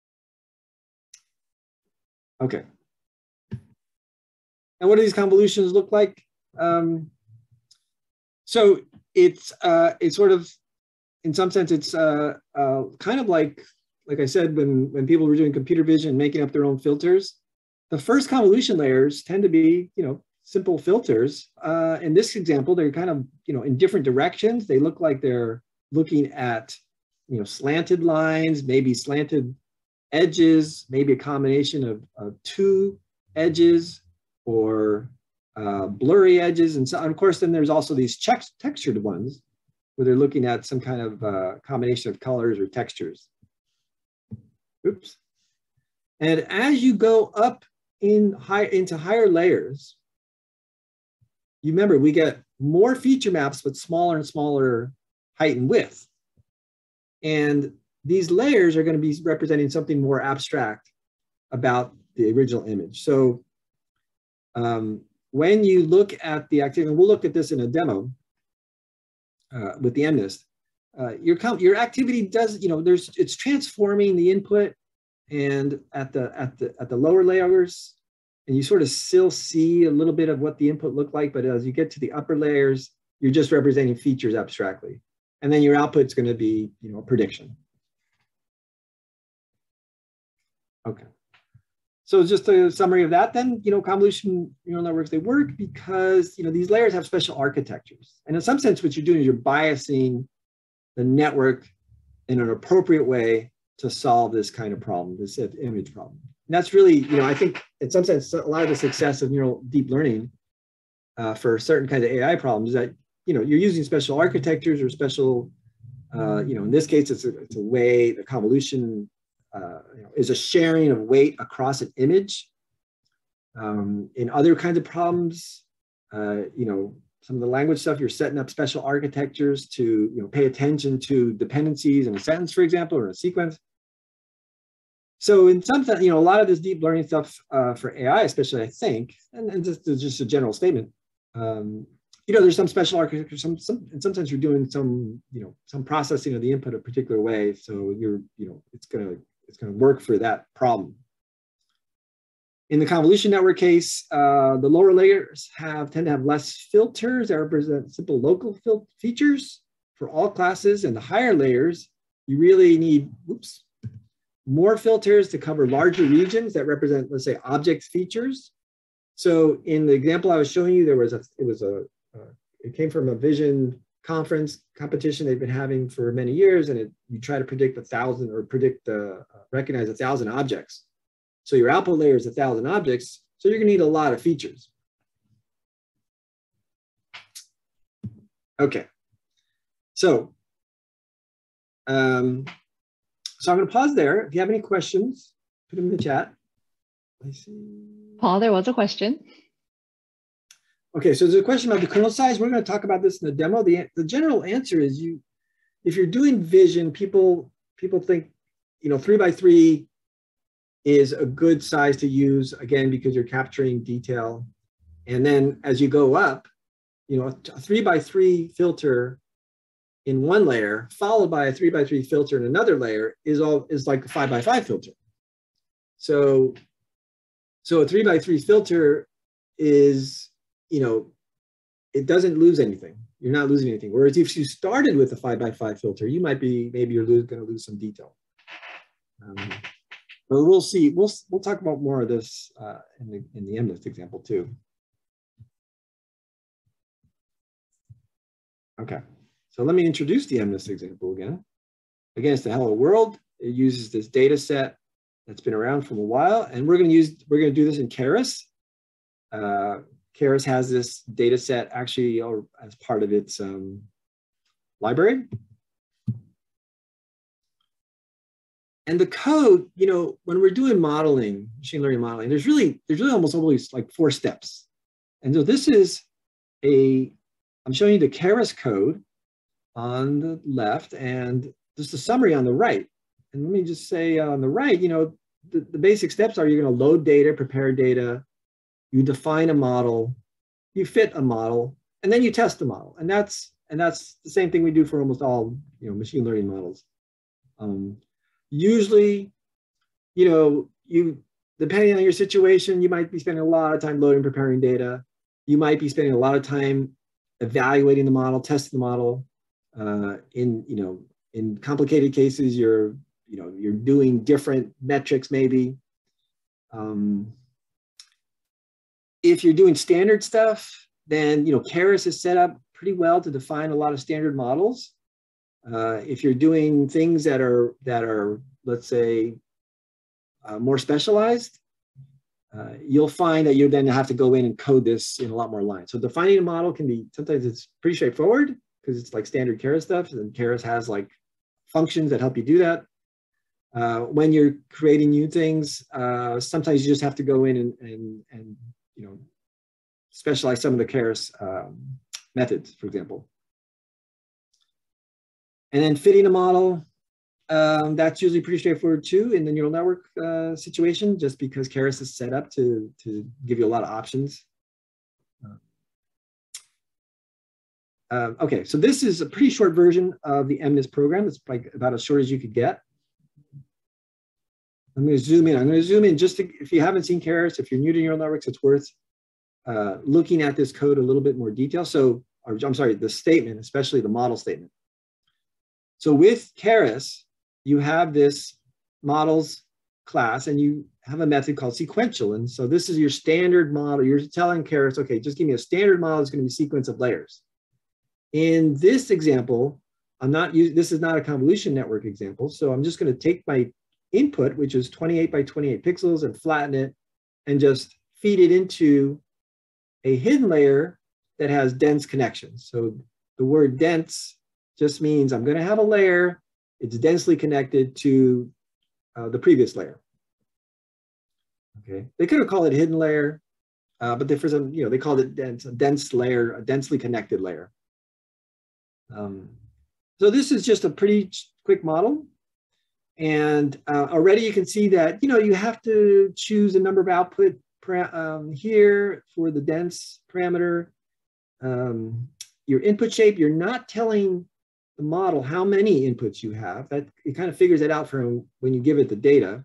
Okay. And what do these convolutions look like? So it's sort of, in some sense, it's kind of like I said, when people were doing computer vision and making up their own filters, the first convolution layers tend to be, simple filters. In this example, they're kind of, in different directions. They look like they're looking at, slanted lines, maybe slanted edges, maybe a combination of two edges, or blurry edges. And so, of course, then there's also these textured ones, where they're looking at some kind of combination of colors or textures. Oops. And as you go up into higher layers, you remember we get more feature maps, but smaller and smaller height and width. And these layers are going to be representing something more abstract about the original image. So when you look at the activity, and we'll look at this in a demo with the MNIST, your activity does, it's transforming the input, and at the lower layers, and you sort of still see a little bit of what the input looked like, but as you get to the upper layers, you're just representing features abstractly. And then your output is going to be, a prediction. Okay. So just a summary of that then, convolution neural networks, they work because, these layers have special architectures. And in some sense, what you're doing is you're biasing the network in an appropriate way to solve this kind of problem, this image problem. And that's really, I think in some sense, a lot of the success of neural deep learning for certain kinds of AI problems is that, you're using special architectures or special, in this case, it's a way the convolution is a sharing of weight across an image. In other kinds of problems, some of the language stuff, you're setting up special architectures to pay attention to dependencies in a sentence, for example, or a sequence. So in some sense, a lot of this deep learning stuff for AI, especially, I think, and just a general statement, there's some special architecture, and sometimes you're doing some processing of the input a particular way. So it's gonna work for that problem. In the convolution network case, the lower layers tend to have less filters that represent simple local features for all classes, and the higher layers, you really need, more filters to cover larger regions that represent, let's say, object features. So in the example I was showing you, it came from a vision conference competition they've been having for many years, and you try to predict 1,000 or recognize 1,000 objects. So your output layer is 1,000 objects, so you're gonna need a lot of features. Okay. So, I'm going to pause there. If you have any questions, put them in the chat. I see. Paul, there was a question. Okay, so there's a question about the kernel size. We're going to talk about this in the demo. The general answer is if you're doing vision, people think, 3x3 is a good size to use, again, because you're capturing detail. And then as you go up, a 3x3 filter in one layer, followed by a 3x3 filter in another layer is like a 5x5 filter. So a 3x3 filter is, it doesn't lose anything. You're not losing anything. Whereas if you started with a 5x5 filter, maybe you're going to lose some detail. But we'll see. We'll talk about more of this in the MNIST example too. Okay, so let me introduce the MNIST example again. Again, it's the Hello World. It uses this data set that's been around for a while, and we're going to do this in Keras. Keras has this data set actually as part of its library. And the code, when we're doing modeling, machine learning modeling, there's really almost always like 4 steps. And so this is I'm showing you the Keras code on the left and just a summary on the right. And let me just say on the right, the basic steps are you're going to load data, prepare data, you define a model, you fit a model, and then you test the model. And that's the same thing we do for almost all machine learning models. Usually, depending on your situation, you might be spending a lot of time loading, preparing data. You might be spending a lot of time evaluating the model, testing the model. In complicated cases, you're doing different metrics maybe. If you're doing standard stuff, then Keras is set up pretty well to define a lot of standard models. If you're doing things that are let's say more specialized, you'll find that you then have to go in and code this in a lot more lines. So defining a model sometimes it's pretty straightforward because it's like standard Keras stuff, and Keras has like functions that help you do that. When you're creating new things, sometimes you just have to go in and specialize some of the Keras methods, for example. And then fitting a model, that's usually pretty straightforward too in the neural network situation, just because Keras is set up to give you a lot of options. Okay, so this is a pretty short version of the MNIST program. It's like about as short as you could get. I'm going to zoom in. I'm going to zoom in just if you haven't seen Keras, if you're new to neural networks, it's worth looking at this code a little bit more detail. So, I'm sorry, the statement, especially the model statement. So with Keras, you have this models class and you have a method called sequential. And so this is your standard model. You're telling Keras, okay, just give me a standard model. It's going to be a sequence of layers. In this example, this is not a convolution network example. So I'm just going to take my input, which is 28 by 28 pixels, and flatten it and just feed it into a hidden layer that has dense connections. So the word dense just means I'm going to have a layer. It's densely connected to the previous layer. Okay, they could have called it hidden layer, but they called it a dense layer, a densely connected layer. So this is just a pretty quick model, and already you can see that you have to choose a number of output here for the dense parameter. Your input shape, you're not telling the model how many inputs you have. That it kind of figures it out from when you give it the data.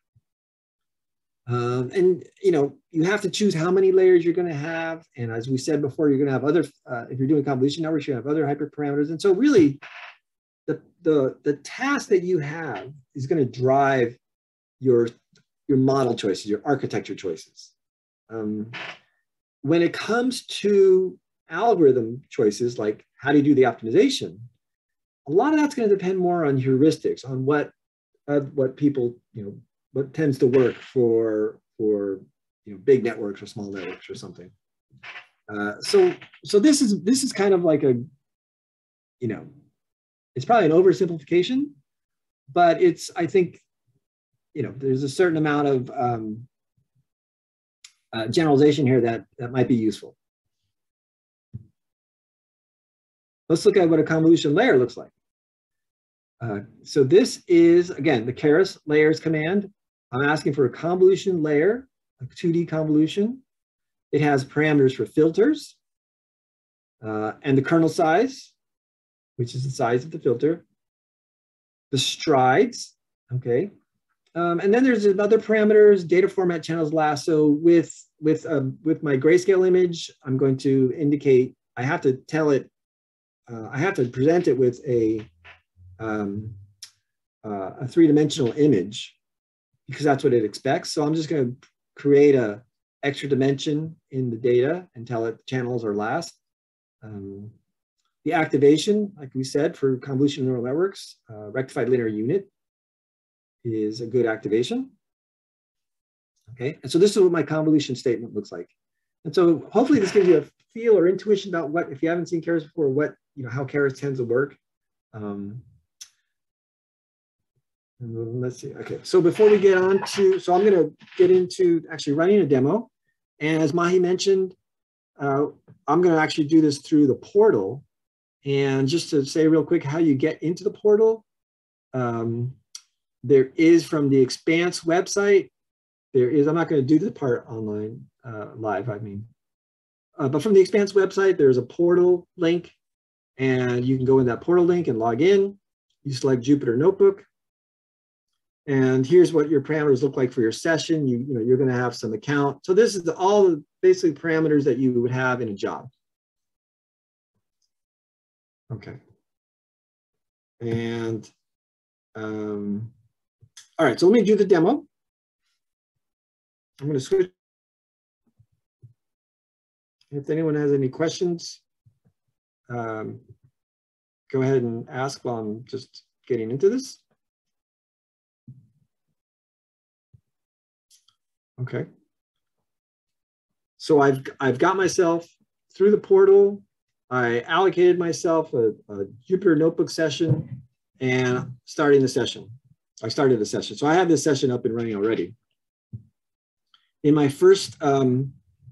And you have to choose how many layers you're going to have. And as we said before, you're going to have other, if you're doing convolution networks, you have other hyperparameters. And so really, the task that you have is going to drive your model choices, your architecture choices. When it comes to algorithm choices, like how do you do the optimization, a lot of that's going to depend more on heuristics, on what people, what tends to work for big networks or small networks or something. So this is kind of like you know, it's probably an oversimplification, but it's, I think, you know, there's a certain amount of generalization here that might be useful. Let's look at what a convolution layer looks like. So this is, again, the Keras layers command. I'm asking for a convolution layer, a 2D convolution. It has parameters for filters and the kernel size, which is the size of the filter, the strides, okay. And then there's other parameters, data format, channels, lasso. With my grayscale image, I'm going to indicate, I have to tell it, I have to present it with a three-dimensional image because that's what it expects. So I'm just going to create a extra dimension in the data and tell it channels are last. The activation, like we said, for convolutional neural networks, rectified linear unit is a good activation. Okay, and so this is what my convolution statement looks like. And so hopefully this gives you a feel or intuition about what, if you haven't seen Keras before, what, you know, how Keras tends to work. Let's see. Okay, so before we get on to, so I'm going to get into actually running a demo. And as Mahi mentioned, I'm going to actually do this through the portal. And just to say real quick how you get into the portal, there is from the Expanse website, there is, I'm not going to do the part online, live, I mean. But from the Expanse website, there's a portal link. And you can go in that portal link and log in. You select Jupyter Notebook. And here's what your parameters look like for your session. You know, you're going to have some account. So this is all the basically parameters that you would have in a job. Okay. And all right, so let me do the demo. I'm going to switch. If anyone has any questions, go ahead and ask while I'm just getting into this. Okay. So I've got myself through the portal. I allocated myself a Jupyter Notebook session and starting the session. I started the session. So I have this session up and running already. In my first, so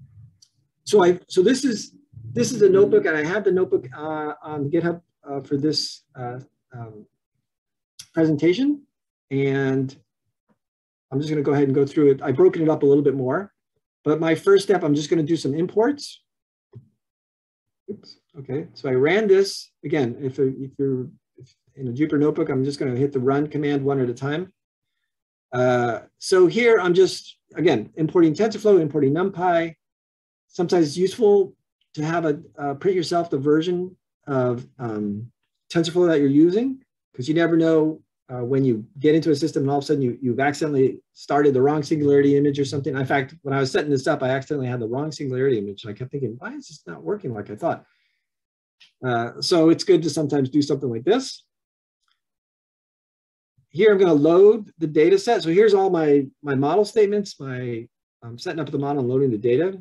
this is a notebook, and I have the notebook on GitHub for this presentation. And I'm just going to go ahead and go through it. I've broken it up a little bit more, but my first step, I'm just going to do some imports. Oops. Okay, so I ran this again. If you're in a Jupyter Notebook, I'm just going to hit the run command one at a time. So here I'm just, again, importing TensorFlow, importing NumPy. Sometimes it's useful to have print yourself the version of TensorFlow that you're using, because you never know when you get into a system and all of a sudden you've accidentally started the wrong singularity image or something. In fact, when I was setting this up, I accidentally had the wrong singularity image. And I kept thinking, why is this not working like I thought? So it's good to sometimes do something like this. Here I'm going to load the data set. So here's all my model statements. I'm setting up the model and loading the data.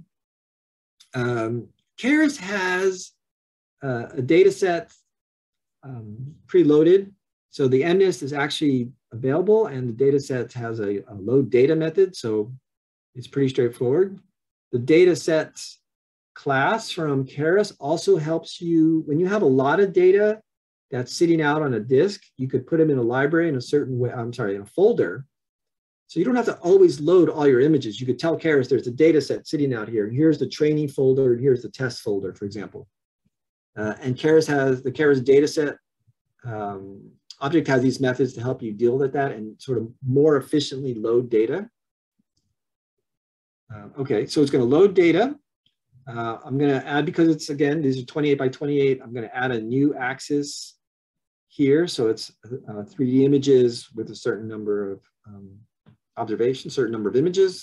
Keras has a data set preloaded. So the MNIST is actually available, and the data set has a load data method. So it's pretty straightforward. The data sets class from Keras also helps you when you have a lot of data that's sitting out on a disk. You could put them in a library in a certain way, in a folder. So you don't have to always load all your images. You could tell Keras there's a data set sitting out here. Here's the training folder, and here's the test folder, for example. And Keras has the Keras data set object has these methods to help you deal with that and sort of more efficiently load data. Okay, so it's going to load data. I'm going to add, because it's, again, these are 28 by 28, I'm going to add a new axis here. So it's 3D images with a certain number of observations, certain number of images.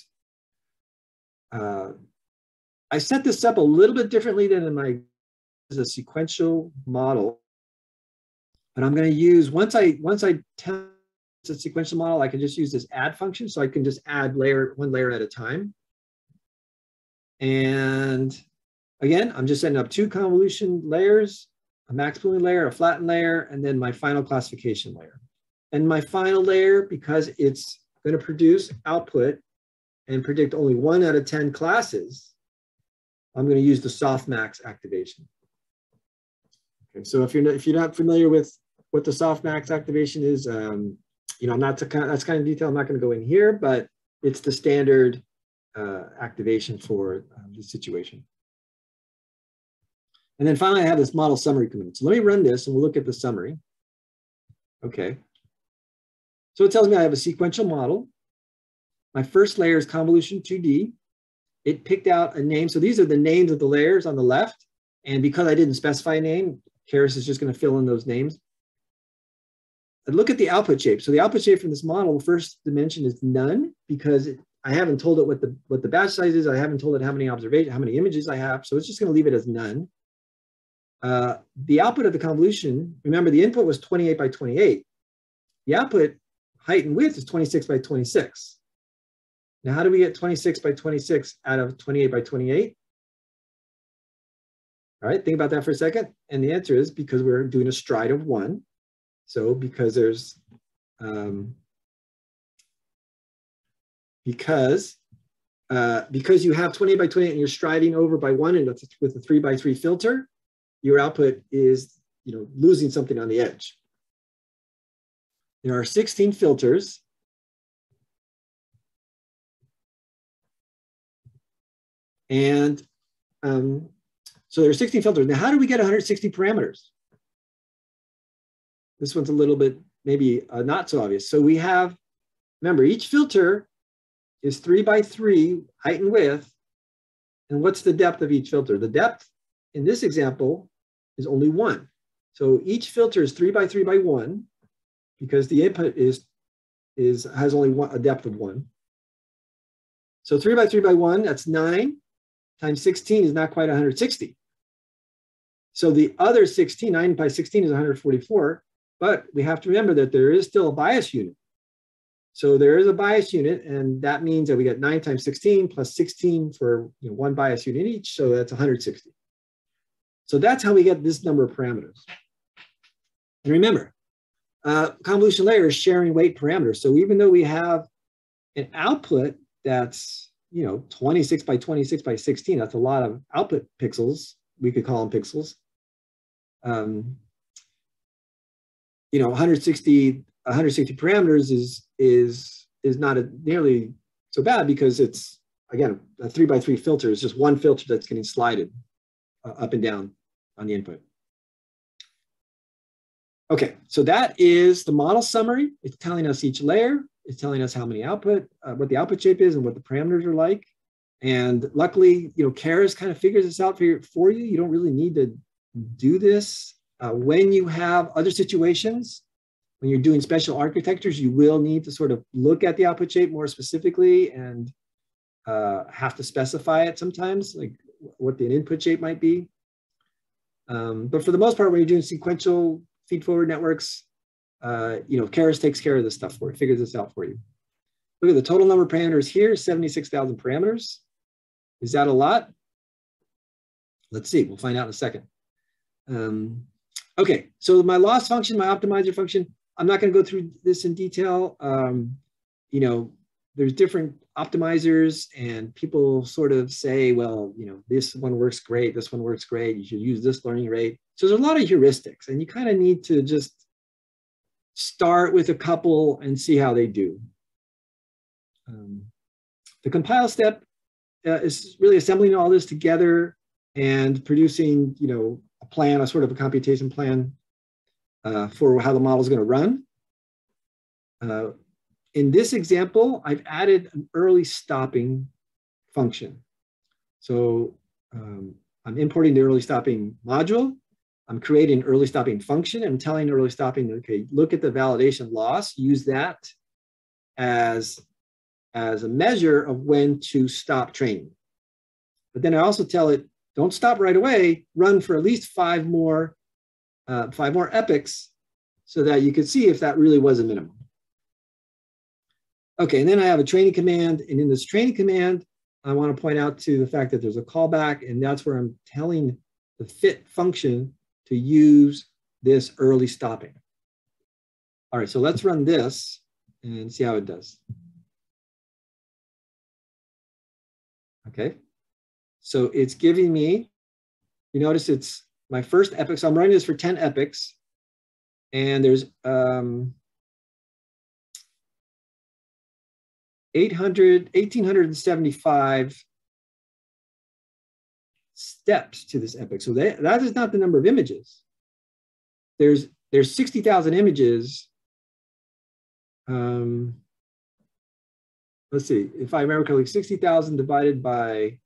I set this up a little bit differently than in my sequential model. But I'm going to use, once I test a sequential model, I can just use this add function. So I can just add one layer at a time. And again, I'm just setting up 2 convolution layers. a max pooling layer, a flattened layer, and then my final classification layer. And my final layer, because it's going to produce output and predict only 1 out of 10 classes, I'm going to use the softmax activation. Okay, so if you're not familiar with what the softmax activation is, you know, that's kind of detail I'm not going to go in here, but it's the standard activation for this situation. And then finally, I have this model summary command. So let me run this and we'll look at the summary. Okay. So it tells me I have a sequential model. My first layer is convolution 2D. It picked out a name. So these are the names of the layers on the left. And because I didn't specify a name, Keras is just going to fill in those names. And look at the output shape. So the output shape from this model, the first dimension is none, because I haven't told it what the batch size is. I haven't told it how many images I have. So it's just going to leave it as none. The output of the convolution, remember the input was 28 by 28. The output height and width is 26 by 26. Now, how do we get 26 by 26 out of 28 by 28? All right, think about that for a second. And the answer is because we're doing a stride of 1. So because there's, because you have 28 by 28 and you're striding over by 1 and with a 3 by 3 filter, your output is, you know, losing something on the edge. There are 16 filters. And so there are 16 filters. Now, how do we get 160 parameters? This one's a little bit maybe not so obvious. So we have, remember, each filter is 3 by 3 height and width. And what's the depth of each filter? The depth in this example is only 1. So each filter is 3 by 3 by 1 because the input has only a depth of 1. So 3 by 3 by 1, that's 9 times 16 is not quite 160. So the other 16, 9 by 16 is 144, but we have to remember that there is still a bias unit. So there is a bias unit, and that means that we get 9 times 16 plus 16 for, you know, 1 bias unit each, so that's 160. So that's how we get this number of parameters. And remember, convolution layer is sharing weight parameters. So even though we have an output that's, you know, 26 by 26 by 16, that's a lot of output pixels. We could call them pixels. You know, 160 parameters is not nearly so bad because it's, again, a 3 by 3 filter is just one filter that's getting slided up and down on the input. Okay, so that is the model summary. It's telling us each layer. It's telling us how many output, what the output shape is and what the parameters are like. And luckily, you know, Keras kind of figures this out for you. You don't really need to do this. When you have other situations, when you're doing special architectures, you will need to sort of look at the output shape more specifically and have to specify it sometimes, like what the input shape might be. But for the most part, when you're doing sequential feed-forward networks, you know, Keras takes care of this stuff for you, figures this out for you. Look at the total number of parameters here, 76,000 parameters. Is that a lot? Let's see, we'll find out in a second. Okay, so my loss function, my optimizer function, I'm not going to go through this in detail. You know, there's different optimizers and people sort of say, well, you know, this one works great, this one works great, you should use this learning rate. So there's a lot of heuristics and you kind of need to just start with a couple and see how they do. The compile step is really assembling all this together and producing, you know, a plan, a sort of a computation plan for how the model is going to run. In this example, I've added an early stopping function. So I'm importing the early stopping module. I'm creating an early stopping function. I'm telling early stopping, okay, look at the validation loss, use that as a measure of when to stop training. But then I also tell it, don't stop right away, run for at least 5 more epochs so that you can see if that really was a minimum. Okay, and then I have a training command, and in this training command, I want to point out to the fact that there's a callback, and that's where I'm telling the fit function to use this early stopping. All right, so let's run this and see how it does. Okay, so it's giving me, you notice it's my first epoch. So I'm running this for 10 epochs, and there's 1,875 steps to this epoch. So that is not the number of images. There's 60,000 images. Let's see, if I remember correctly, 60,000 divided by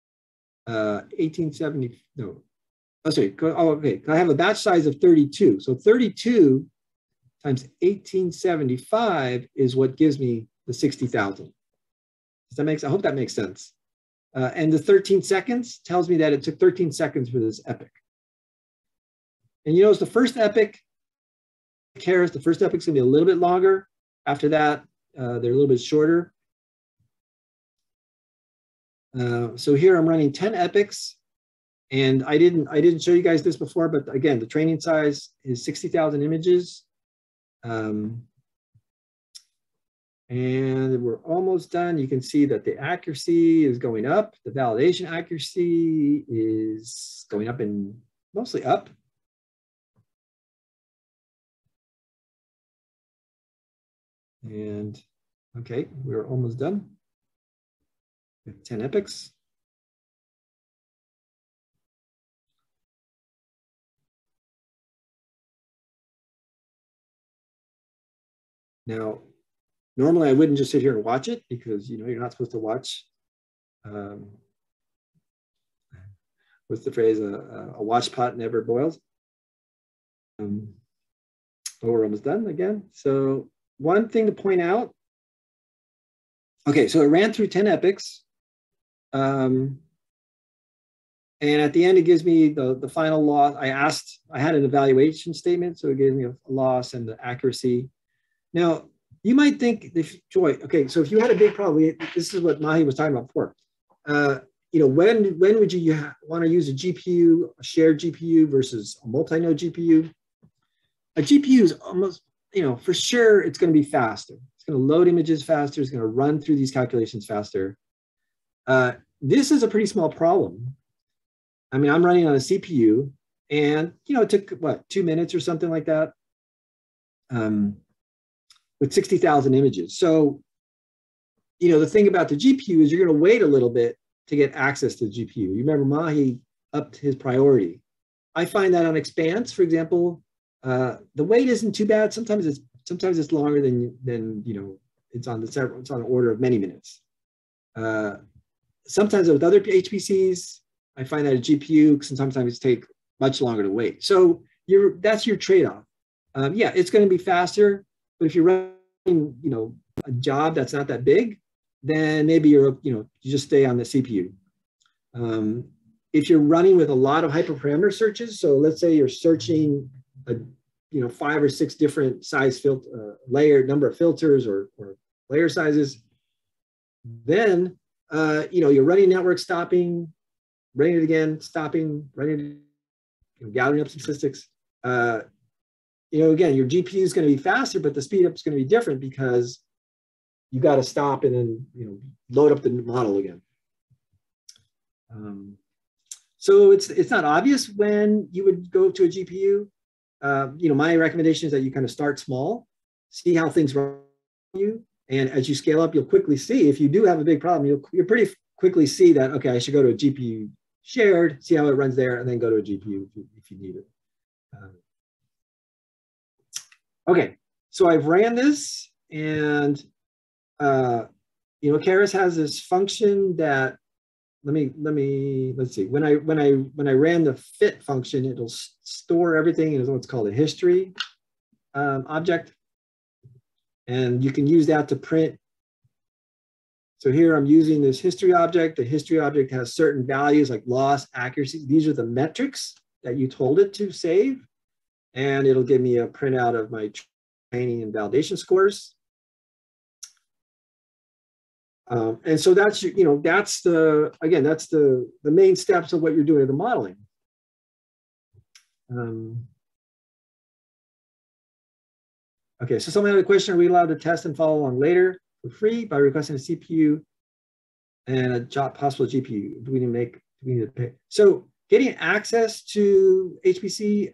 1870, no, oh, sorry, oh, okay, I have a batch size of 32. So 32 times 1875 is what gives me the 60,000. Does that make sense? I hope that makes sense. And the 13 seconds tells me that it took 13 seconds for this epoch. And you notice the first epoch, the first epoch is gonna be a little bit longer. After that, they're a little bit shorter. So here I'm running 10 epochs, and I didn't show you guys this before, but again, the training size is 60,000 images. And we're almost done. You can see that the accuracy is going up. The validation accuracy is going up and mostly up. And okay, we're almost done with 10 epochs. Now, normally I wouldn't just sit here and watch it because, you know, you're not supposed to watch, what's the phrase, a watch pot never boils. But we're almost done again. So one thing to point out, okay, so it ran through 10 epochs. And at the end, it gives me the final loss. I had an evaluation statement, so it gave me a loss and the accuracy. Now, you might think, okay, so if you had a big problem, this is what Mahi was talking about before. You know, when would you want to use a GPU, a shared GPU versus a multi-node GPU? A GPU is almost, you know, for sure it's going to be faster. It's going to load images faster. It's going to run through these calculations faster. This is a pretty small problem. I mean, I'm running on a CPU, and, you know, it took, what, 2 minutes or something like that, with 60,000 images. So, you know, the thing about the GPU is you're going to wait a little bit to get access to the GPU. You remember Mahi upped his priority. I find that on Expanse, for example, the wait isn't too bad. Sometimes it's longer than you know, it's on an order of many minutes. Sometimes with other HPCs, I find that a GPU can sometimes take much longer to wait. So that's your trade-off. Yeah, it's going to be faster, but if you're running, you know, a job that's not that big, then maybe you just stay on the CPU. If you're running with a lot of hyperparameter searches, so let's say you're searching 5 or 6 different size number of filters or layer sizes, then you're running network stopping, running it again, stopping, running it, gathering up some statistics. Again, your GPU is going to be faster, but the speed up is going to be different because you got to stop and then load up the model again. So it's not obvious when you would go to a GPU. My recommendation is that you kind of start small, see how things run you, and as you scale up, you'll quickly see if you do have a big problem. You'll pretty quickly see that, okay, I should go to a GPU shared, see how it runs there, and then go to a GPU if you need it. Okay, so I've ran this, and Keras has this function that let's see. When I ran the fit function, it'll store everything in what's called a history object, and you can use that to print. So here I'm using this history object. The history object has certain values like loss, accuracy. These are the metrics that you told it to save, and it'll give me a printout of my training and validation scores. And so that's the main steps of what you're doing in the modeling. Okay, so someone had a question, are we allowed to test and follow along later for free by requesting a CPU and a possible GPU? Do we need to pay? So getting access to HPC,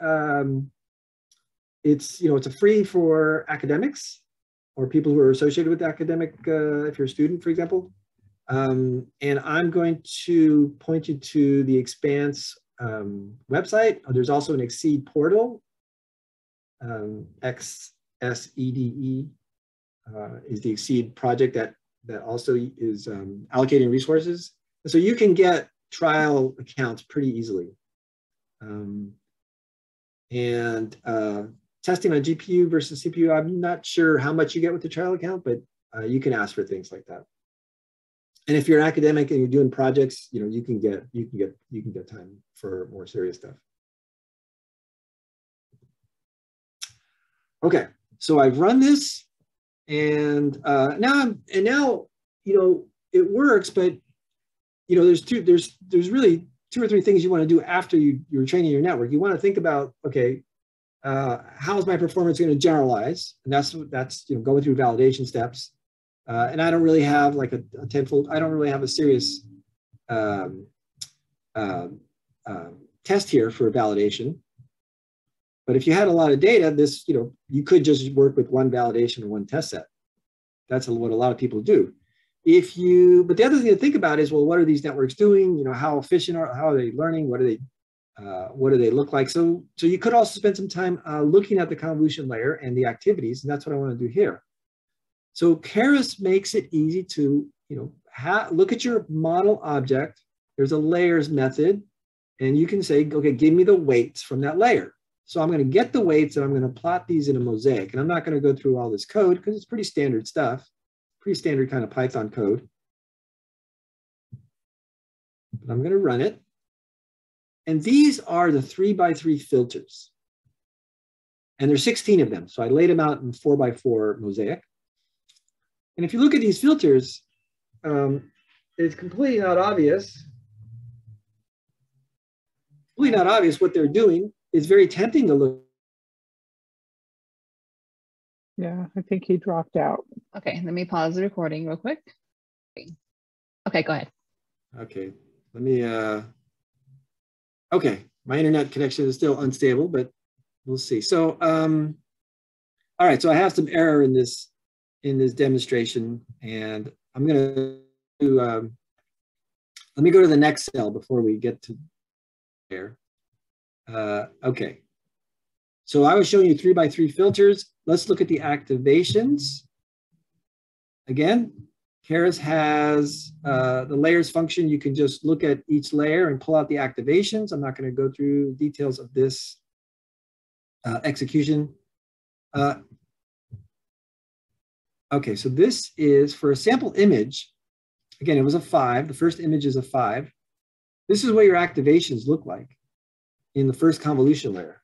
it's a free for academics or people who are associated with academic, if you're a student, for example. And I'm going to point you to the Expanse website. There's also an Exceed portal, XSEDE is the Exceed project that also is allocating resources. And so you can get trial accounts pretty easily. Testing on GPU versus CPU, I'm not sure how much you get with the trial account, but you can ask for things like that. And if you're an academic and you're doing projects, you can get time for more serious stuff. Okay, so I've run this, and now it works, but there's really 2 or 3 things you want to do after you're training your network. You want to think about, okay, how is my performance going to generalize? And that's going through validation steps. And I don't really have like a tenfold. I don't really have a serious test here for validation. But if you had a lot of data, you could just work with one validation or one test set. That's what a lot of people do. But the other thing to think about is, well, what are these networks doing? How efficient how are they learning? What do they look like? So you could also spend some time looking at the convolution layer and the activities, and that's what I want to do here. So Keras makes it easy to look at your model object. There's a layers method, and you can say, okay, give me the weights from that layer. So I'm going to get the weights, and I'm going to plot these in a mosaic. And I'm not going to go through all this code because it's pretty standard stuff, pretty standard kind of Python code. But I'm going to run it. And these are the 3x3 filters. And there's 16 of them. So I laid them out in 4x4 mosaic. And if you look at these filters, it's completely not obvious. Completely not obvious what they're doing. It's very tempting to look. Yeah, I think he dropped out. Okay, let me pause the recording real quick. Okay, go ahead. Okay, let me, okay, my internet connection is still unstable, but we'll see. So, all right, so I have some error in this demonstration, and I'm gonna do, let me go to the next cell before we get to there. Okay, so I was showing you 3x3 filters. Let's look at the activations. Again, Keras has the layers function. You can just look at each layer and pull out the activations. I'm not going to go through details of this execution. Okay, so this is for a sample image. Again, it was a 5. The first image is a 5. This is what your activations look like in the first convolution layer.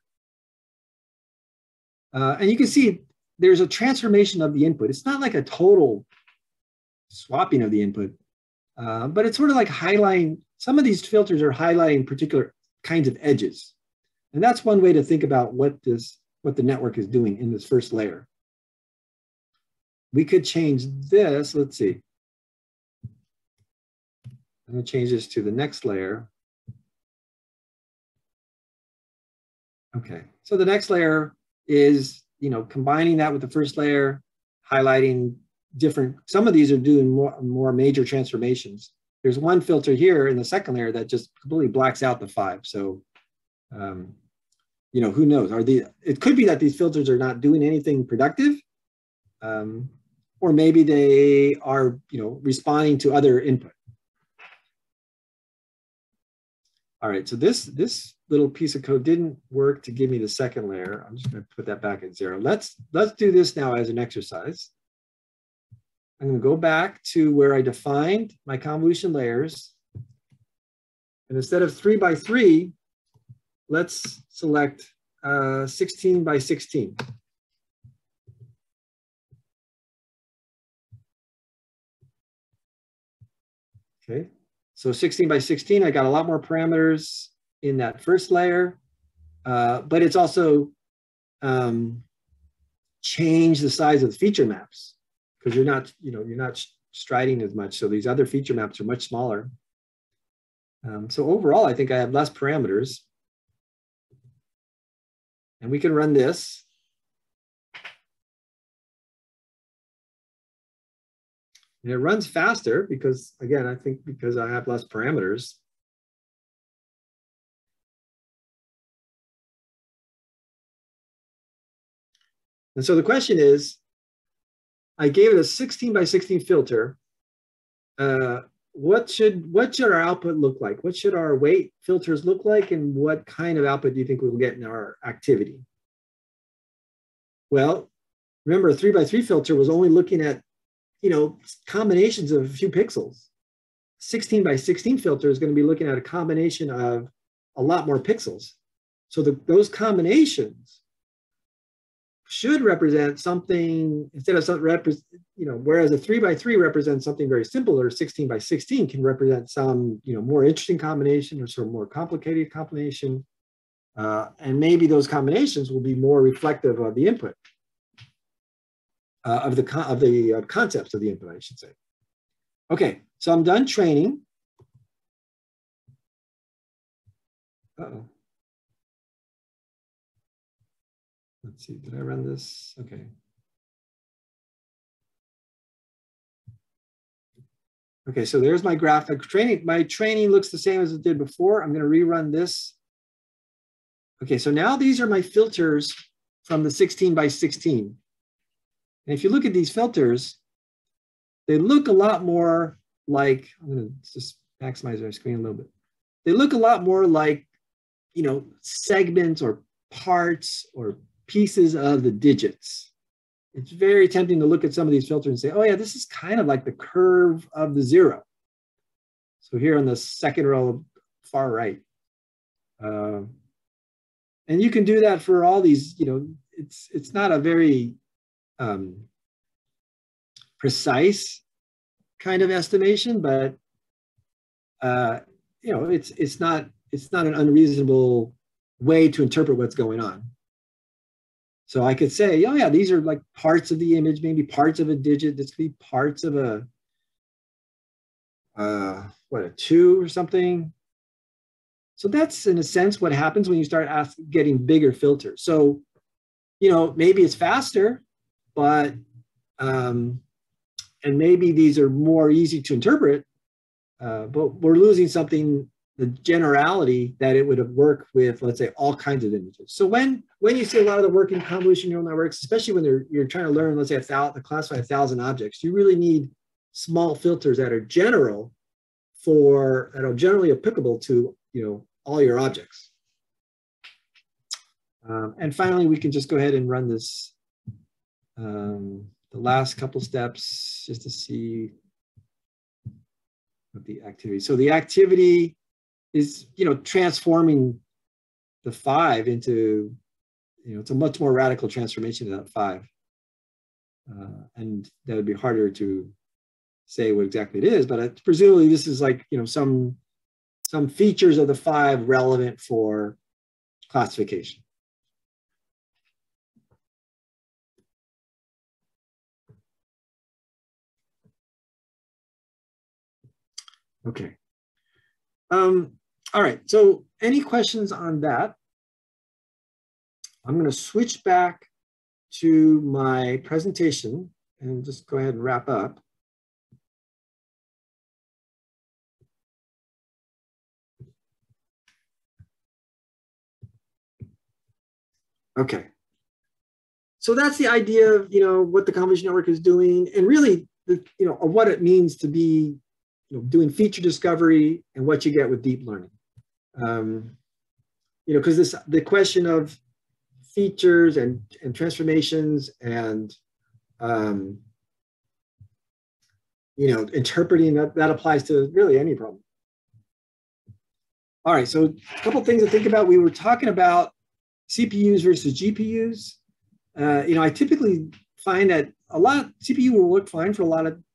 And you can see there's a transformation of the input. It's not like a total swapping of the input, but it's sort of like highlighting. Some of these filters are highlighting particular kinds of edges. And that's one way to think about what the network is doing in this first layer. We could change this. Let's see. I'm going to change this to the next layer. Okay, so the next layer is, combining that with the first layer, highlighting different, some of these are doing more major transformations. There's one filter here in the second layer that just completely blacks out the 5. So, who knows? It could be that these filters are not doing anything productive, or maybe they are, responding to other input. All right, so this little piece of code didn't work to give me the second layer. I'm just going to put that back at 0. Let's do this now as an exercise. I'm going to go back to where I defined my convolution layers. And instead of 3x3, let's select 16x16. Okay. So 16x16, I got a lot more parameters in that first layer. but it's also changed the size of the feature maps because you're not striding as much. So these other feature maps are much smaller. So overall, I think I have less parameters. And we can run this. And it runs faster because, again, I think because I have less parameters. And so the question is, I gave it a 16 by 16 filter. What should our output look like? What should our weight filters look like? And what kind of output do you think we'll get in our activity? Well, remember, a 3 by 3 filter was only looking at, combinations of a few pixels. 16 by 16 filter is going to be looking at a combination of a lot more pixels. So those combinations should represent something instead of something, whereas a 3 by 3 represents something very simple, or 16 by 16 can represent some, more interesting combination or sort of more complicated combination. And maybe those combinations will be more reflective of the input, of the concepts of the input, I should say. Okay, so I'm done training. Uh-oh. Let's see, did I run this? Okay. Okay, so there's my graphic training. My training looks the same as it did before. I'm going to rerun this. Okay, so now these are my filters from the 16 by 16. And if you look at these filters, they look a lot more like, I'm going to just maximize our screen a little bit. They look a lot more like, segments or parts or pieces of the digits. It's very tempting to look at some of these filters and say, oh yeah, this is kind of like the curve of the 0. So here on the second row, far right. And you can do that for all these, it's not a very precise kind of estimation, but it's not an unreasonable way to interpret what's going on. So I could say, oh yeah, these are like parts of the image, maybe parts of a digit. This could be parts of a 2 or something. So that's in a sense what happens when you start getting bigger filters. So, maybe it's faster, but and maybe these are more easy to interpret, but we're losing something, the generality that it would have worked with, let's say, all kinds of images. So when you see a lot of the work in convolution neural networks, especially when you're trying to learn, let's say, classify 1,000 objects, you really need small filters that are generally applicable to all your objects. And finally, we can just go ahead and run this, the last couple steps, just to see what the activity. So the activity is, transforming the 5 into, it's a much more radical transformation of that 5. And that would be harder to say what exactly it is, but presumably this is like, some features of the 5 relevant for classification. Okay. All right, so any questions on that? I'm going to switch back to my presentation and just go ahead and wrap up. Okay. So that's the idea of, what the convolution network is doing, and really, of what it means to be, doing feature discovery and what you get with deep learning. Because the question of features and transformations and interpreting that applies to really any problem. All right, so a couple things to think about. We were talking about CPUs versus GPUs. I typically find that CPU will work fine for a lot of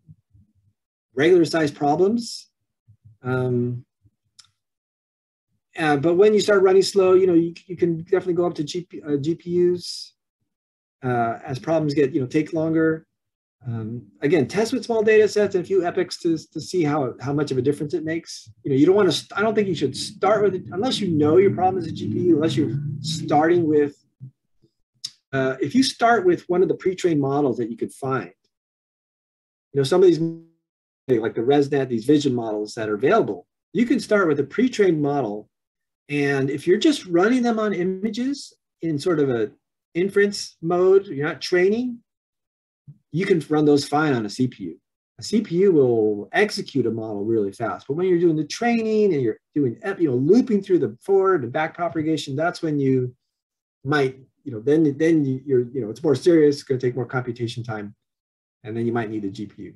regular sized problems. But when you start running slow, you can definitely go up to GPUs as problems take longer. Again, test with small data sets and a few epochs to see how much of a difference it makes. You don't want to, I don't think you should start with it unless you know your problem is a GPU, unless you're starting with, if you start with one of the pre-trained models that you could find, some of these, like the ResNet, these vision models that are available, you can start with a pre-trained model. And if you're just running them on images in sort of a inference mode, you're not training, you can run those fine on a CPU. A CPU will execute a model really fast. But when you're doing the training and you're doing, looping through the forward and back propagation, that's when you might, then you're, it's more serious, it's going to take more computation time, and then you might need a GPU.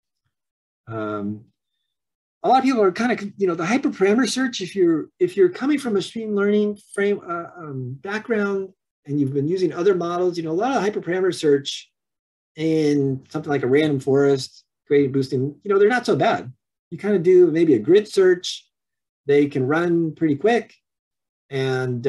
A lot of people are kind of, the hyperparameter search, if you're coming from a machine learning background and you've been using other models, a lot of hyperparameter search in something like a random forest, gradient boosting, they're not so bad. You kind of do maybe a grid search. They can run pretty quick. And,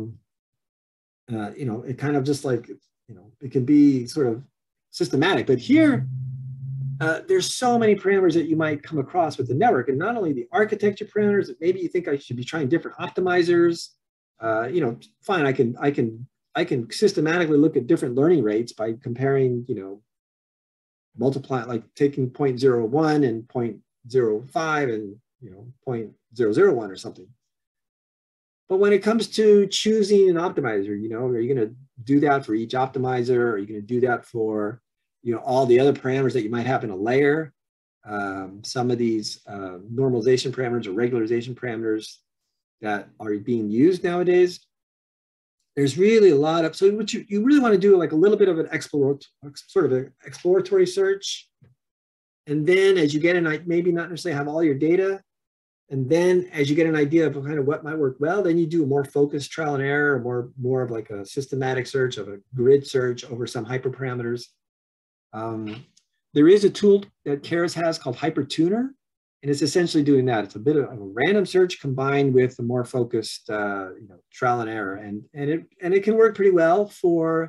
it kind of just like, it can be sort of systematic. But here, there's so many parameters that you might come across with the network, and not only the architecture parameters, that maybe you think I should be trying different optimizers. Fine, I can systematically look at different learning rates by comparing, multiply, like taking 0.01 and 0.05 and 0.001 or something. But when it comes to choosing an optimizer, are you going to do that for each optimizer? Are you going to do that for all the other parameters that you might have in a layer? Some of these normalization parameters or regularization parameters that are being used nowadays. There's really a lot of, so what you really want to do, like a little bit of an exploratory search. And then as you get maybe not necessarily have all your data, and then as you get an idea of kind of what might work well, then you do a more focused trial and error, or more of like a systematic search, of a grid search over some hyperparameters. There is a tool that Keras has called HyperTuner, and it's essentially doing that. It's a bit of a random search combined with a more focused, trial and error, and it can work pretty well for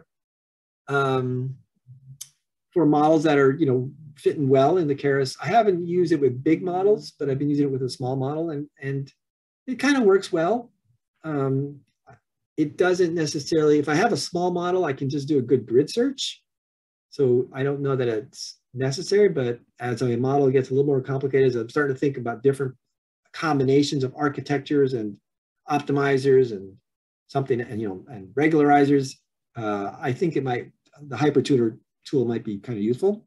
models that are fitting well in the Keras. I haven't used it with big models, but I've been using it with a small model, and it kind of works well. It doesn't necessarily. If I have a small model, I can just do a good grid search. So I don't know that it's necessary, but as a model gets a little more complicated, as I'm starting to think about different combinations of architectures and optimizers and something, and regularizers, I think the HyperTuner tool might be kind of useful.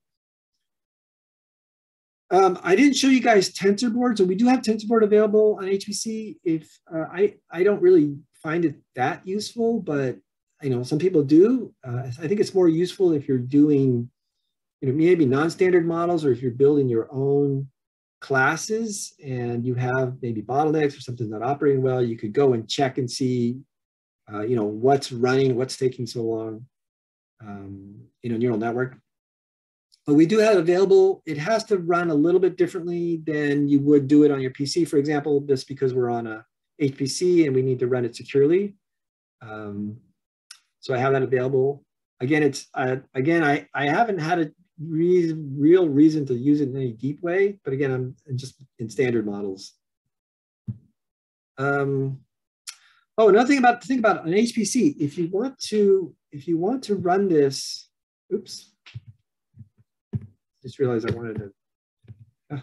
I didn't show you guys TensorBoard, so we do have TensorBoard available on HPC. If I don't really find it that useful, but some people do. I think it's more useful if you're doing, maybe non-standard models, or if you're building your own classes and you have maybe bottlenecks or something's not operating well, you could go and check and see, what's running, what's taking so long, in a neural network. But we do have it available. It has to run a little bit differently than you would do it on your PC, for example, just because we're on a HPC and we need to run it securely. So I have that available. Again, I haven't had a real reason to use it in any deep way, but again, I'm just in standard models. Oh, another thing to think about an HPC, if you want to run this, oops, just realized I wanted to,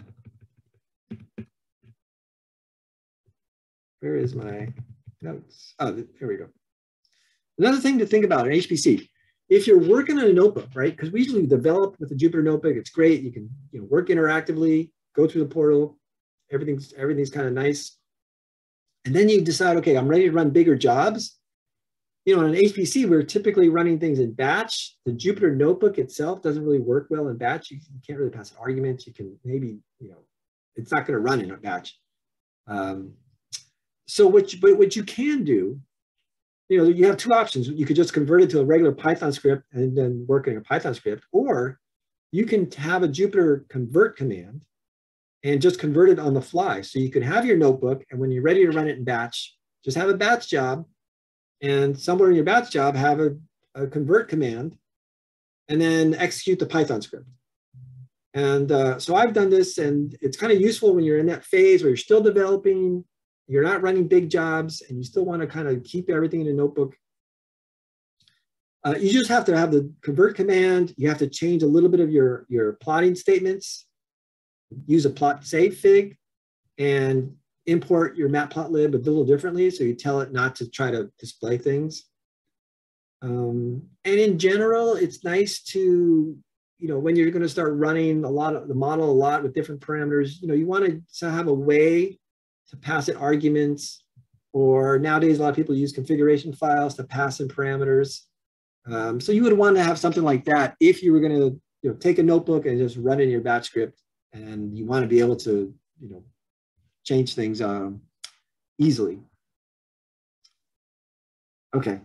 where is my notes? Oh, here we go. Another thing to think about in HPC, if you're working on a notebook, right? Because we usually develop with the Jupyter notebook, it's great. You can work interactively, go through the portal, everything's kind of nice. And then you decide, okay, I'm ready to run bigger jobs. In an HPC, we're typically running things in batch. The Jupyter notebook itself doesn't really work well in batch. You can't really pass arguments. You can maybe, it's not going to run in a batch. So what you can do, you have two options. You could just convert it to a regular Python script and then work in a Python script, or you can have a Jupyter convert command and just convert it on the fly. So you can have your notebook, and when you're ready to run it in batch, Just have a batch job, and somewhere in your batch job have a convert command, and then execute the Python script. And so I've done this, and it's kind of useful when you're in that phase where you're still developing, you're not running big jobs, and you still want to kind of keep everything in a notebook. You just have to have the convert command. You have to change a little bit of your plotting statements. Use a plot save fig, and import your matplotlib a little differently, so you tell it not to try to display things. And in general, it's nice to, when you're going to start running a lot of the model a lot with different parameters, you want to have a way to pass it arguments, or nowadays a lot of people use configuration files to pass in parameters. So you would want to have something like that if you were going to take a notebook and just run it in your batch script, and you want to be able to change things easily. Okay.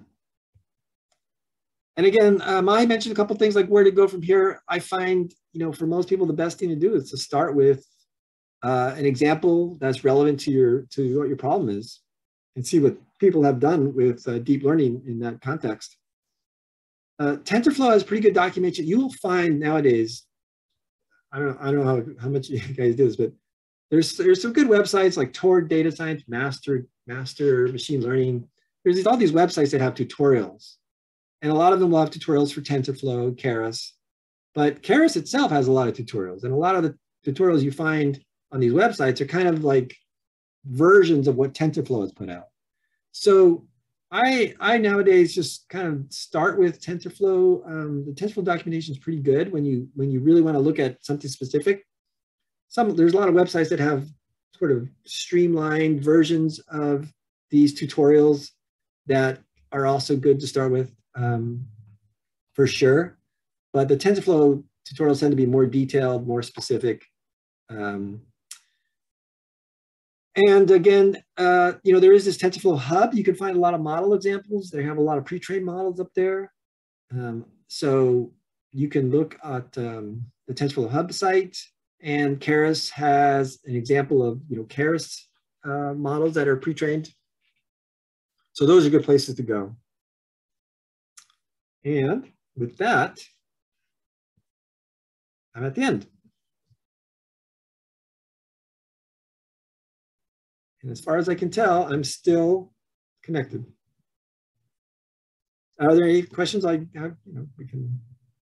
And again, I mentioned a couple things like where to go from here. I find, for most people, the best thing to do is to start with an example that's relevant to what your problem is, and see what people have done with deep learning in that context. TensorFlow has pretty good documentation. You will find nowadays, I don't know how much you guys do this, but there's some good websites like Toward Data Science, Master Machine Learning. There's all these websites that have tutorials. And a lot of them will have tutorials for TensorFlow, Keras. But Keras itself has a lot of tutorials. And a lot of the tutorials you find on these websites are kind of like versions of what TensorFlow has put out. So I nowadays just kind of start with TensorFlow. The TensorFlow documentation is pretty good when you really want to look at something specific. There's a lot of websites that have sort of streamlined versions of these tutorials that are also good to start with. For sure, but the TensorFlow tutorials tend to be more detailed, more specific. And again, there is this TensorFlow hub. You can find a lot of model examples. They have a lot of pre-trained models up there. So you can look at the TensorFlow hub site, and Keras has an example of Keras models that are pre-trained. So those are good places to go. And with that, I'm at the end. And as far as I can tell, I'm still connected. Are there any questions I have? We can.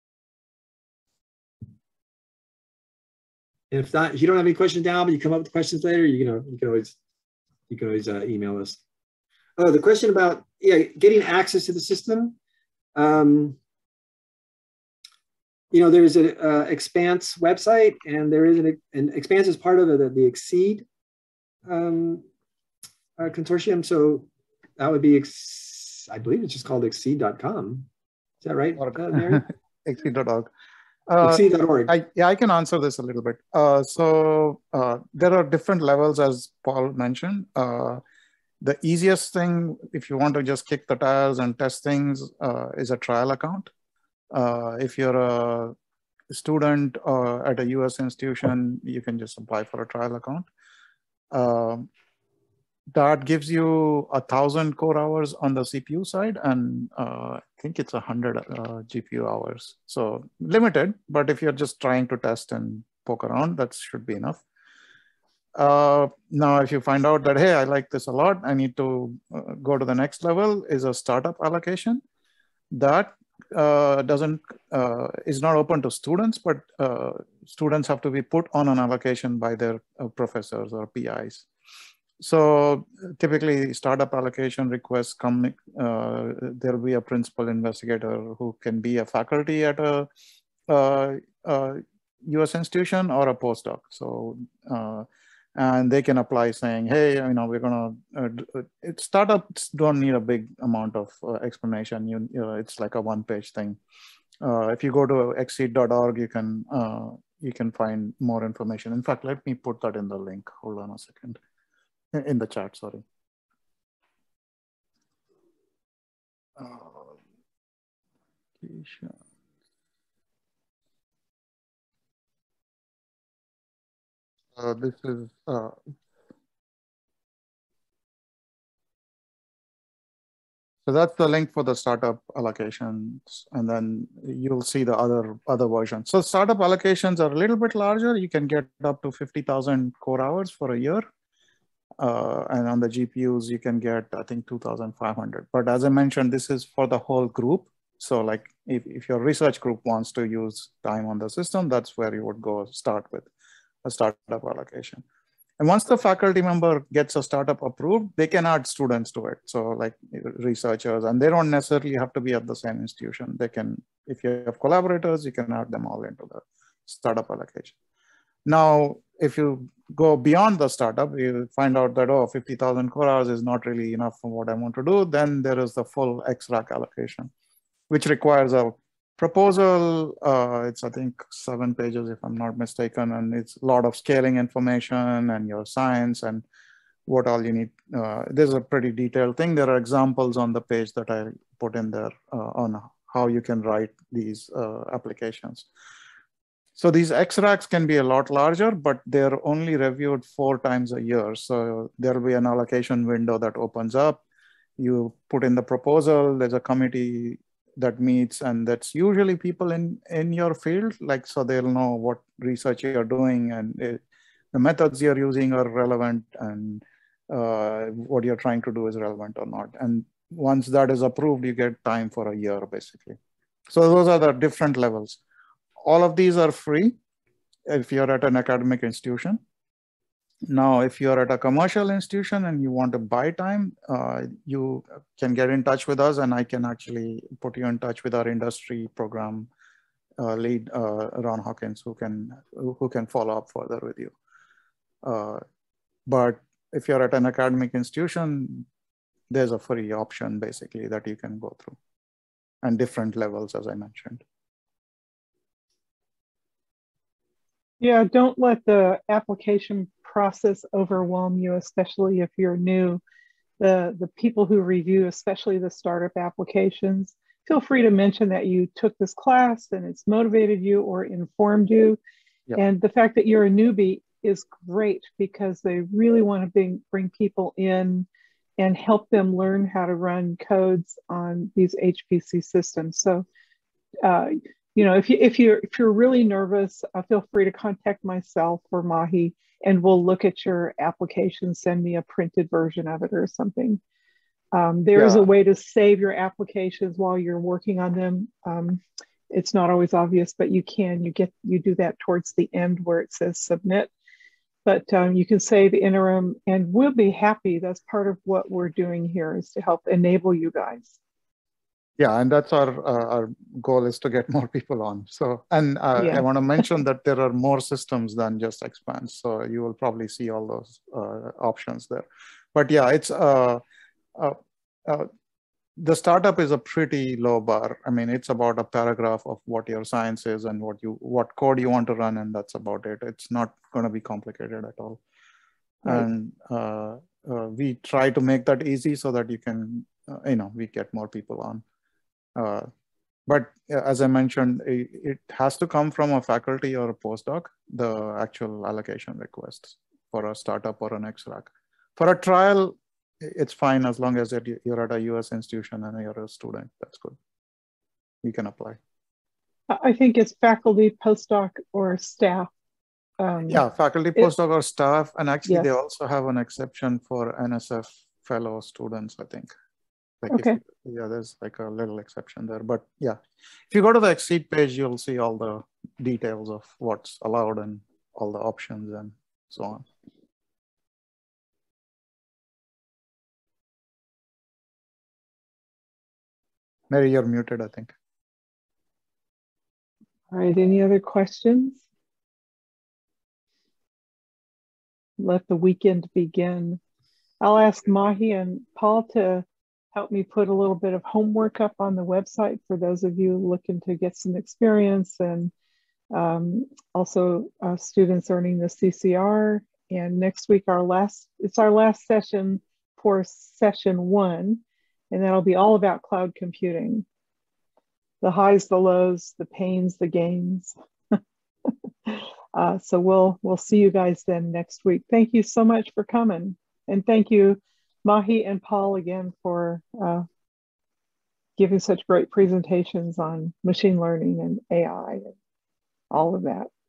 And if not, if you don't have any questions now, but you come up with questions later, you can always email us. Oh, the question about getting access to the system. There's an Expanse website, and there is an Expanse is part of the Exceed consortium. So that would be, I believe it's just called exceed.com. Is that right, Mary? Exceed.org. Exceed.org. I can answer this a little bit. So there are different levels, as Paul mentioned. The easiest thing, if you want to just kick the tires and test things, is a trial account. If you're a student at a US institution, you can just apply for a trial account. That gives you 1,000 core hours on the CPU side, and I think it's 100 GPU hours. So limited, but if you're just trying to test and poke around, that should be enough. Now, if you find out that, hey, I like this a lot, I need to go to the next level, is a startup allocation. That is not open to students, but students have to be put on an allocation by their professors or PIs. So typically startup allocation requests come, there'll be a principal investigator who can be a faculty at a US institution or a postdoc. So, and they can apply saying, hey, we're gonna, startups don't need a big amount of explanation. It's like a one-page thing. If you go to exceed.org, you can find more information. In fact, let me put that in the link. Hold on a second. In the chat, sorry. This is So that's the link for the startup allocations, and then you'll see the other versions. So startup allocations are a little bit larger. You can get up to 50,000 core hours for a year. And on the GPUs, you can get, I think, 2,500. But as I mentioned, this is for the whole group. So like if your research group wants to use time on the system, that's where you would go start with a startup allocation. And once the faculty member gets a startup approved, they can add students to it. So like researchers, and they don't necessarily have to be at the same institution. They can, if you have collaborators, you can add them all into the startup allocation. Now, if you go beyond the startup, you find out that, oh, 50,000 core hours is not really enough for what I want to do. Then there is the full XRAC allocation, which requires a proposal. It's, I think, 7 pages, if I'm not mistaken. And it's a lot of scaling information and your science and what all you need. There's a pretty detailed thing. There are examples on the page that I put in there on how you can write these applications. So these XRACs can be a lot larger, but they're only reviewed 4 times a year. So there'll be an allocation window that opens up. You put in the proposal, there's a committee that meets, and that's usually people in your field, like, so they'll know what research you're doing and the methods you're using are relevant, and what you're trying to do is relevant or not. And once that is approved, you get time for a year, basically. So those are the different levels. All of these are free if you're at an academic institution. Now, if you're at a commercial institution and you want to buy time, you can get in touch with us, and I can actually put you in touch with our industry program lead, Ron Hawkins, who can follow up further with you. But if you're at an academic institution, there's a free option basically that you can go through, and different levels, as I mentioned. Yeah, don't let the application process overwhelm you, especially if you're new. The people who review, especially the startup applications, feel free to mention that you took this class and it's motivated you or informed you. Yep. And the fact that you're a newbie is great, because they really want to bring people in and help them learn how to run codes on these HPC systems. So, you know, if you're really nervous, feel free to contact myself or Mahi, and we'll look at your application. Send me a printed version of it or something. There is a way to save your applications while you're working on them. It's not always obvious, but you can. You do that towards the end where it says submit. But you can save interim, and we'll be happy. That's part of what we're doing here, is to help enable you guys. Yeah, and that's our goal, is to get more people on. So, and I want to mention that there are more systems than just Expanse. So you will probably see all those options there. But yeah, it's the startup is a pretty low bar. I mean, it's about a paragraph of what your science is and what code you want to run, and that's about it. It's not going to be complicated at all. Right. And we try to make that easy so that you can, we get more people on. But as I mentioned, it has to come from a faculty or a postdoc, the actual allocation requests for a startup or an XRAC. For a trial, it's fine as long as you're at a US institution and you're a student. That's good. You can apply. I think it's faculty, postdoc, or staff. Yeah, faculty, postdoc, or staff. And actually, they also have an exception for NSF fellow students, I think. Like okay. There's like a little exception there. But yeah, if you go to the Exceed page, you'll see all the details of what's allowed and all the options and so on. Mary, you're muted, I think. All right, any other questions? Let the weekend begin. I'll ask Mahi and Paul to help me put a little bit of homework up on the website for those of you looking to get some experience, and also students earning the CCR. And next week, it's our last session for session 1, and that'll be all about cloud computing. The highs, the lows, the pains, the gains. So we'll see you guys then next week. Thank you so much for coming. And thank you, Mahi and Paul, again for giving such great presentations on machine learning and AI and all of that.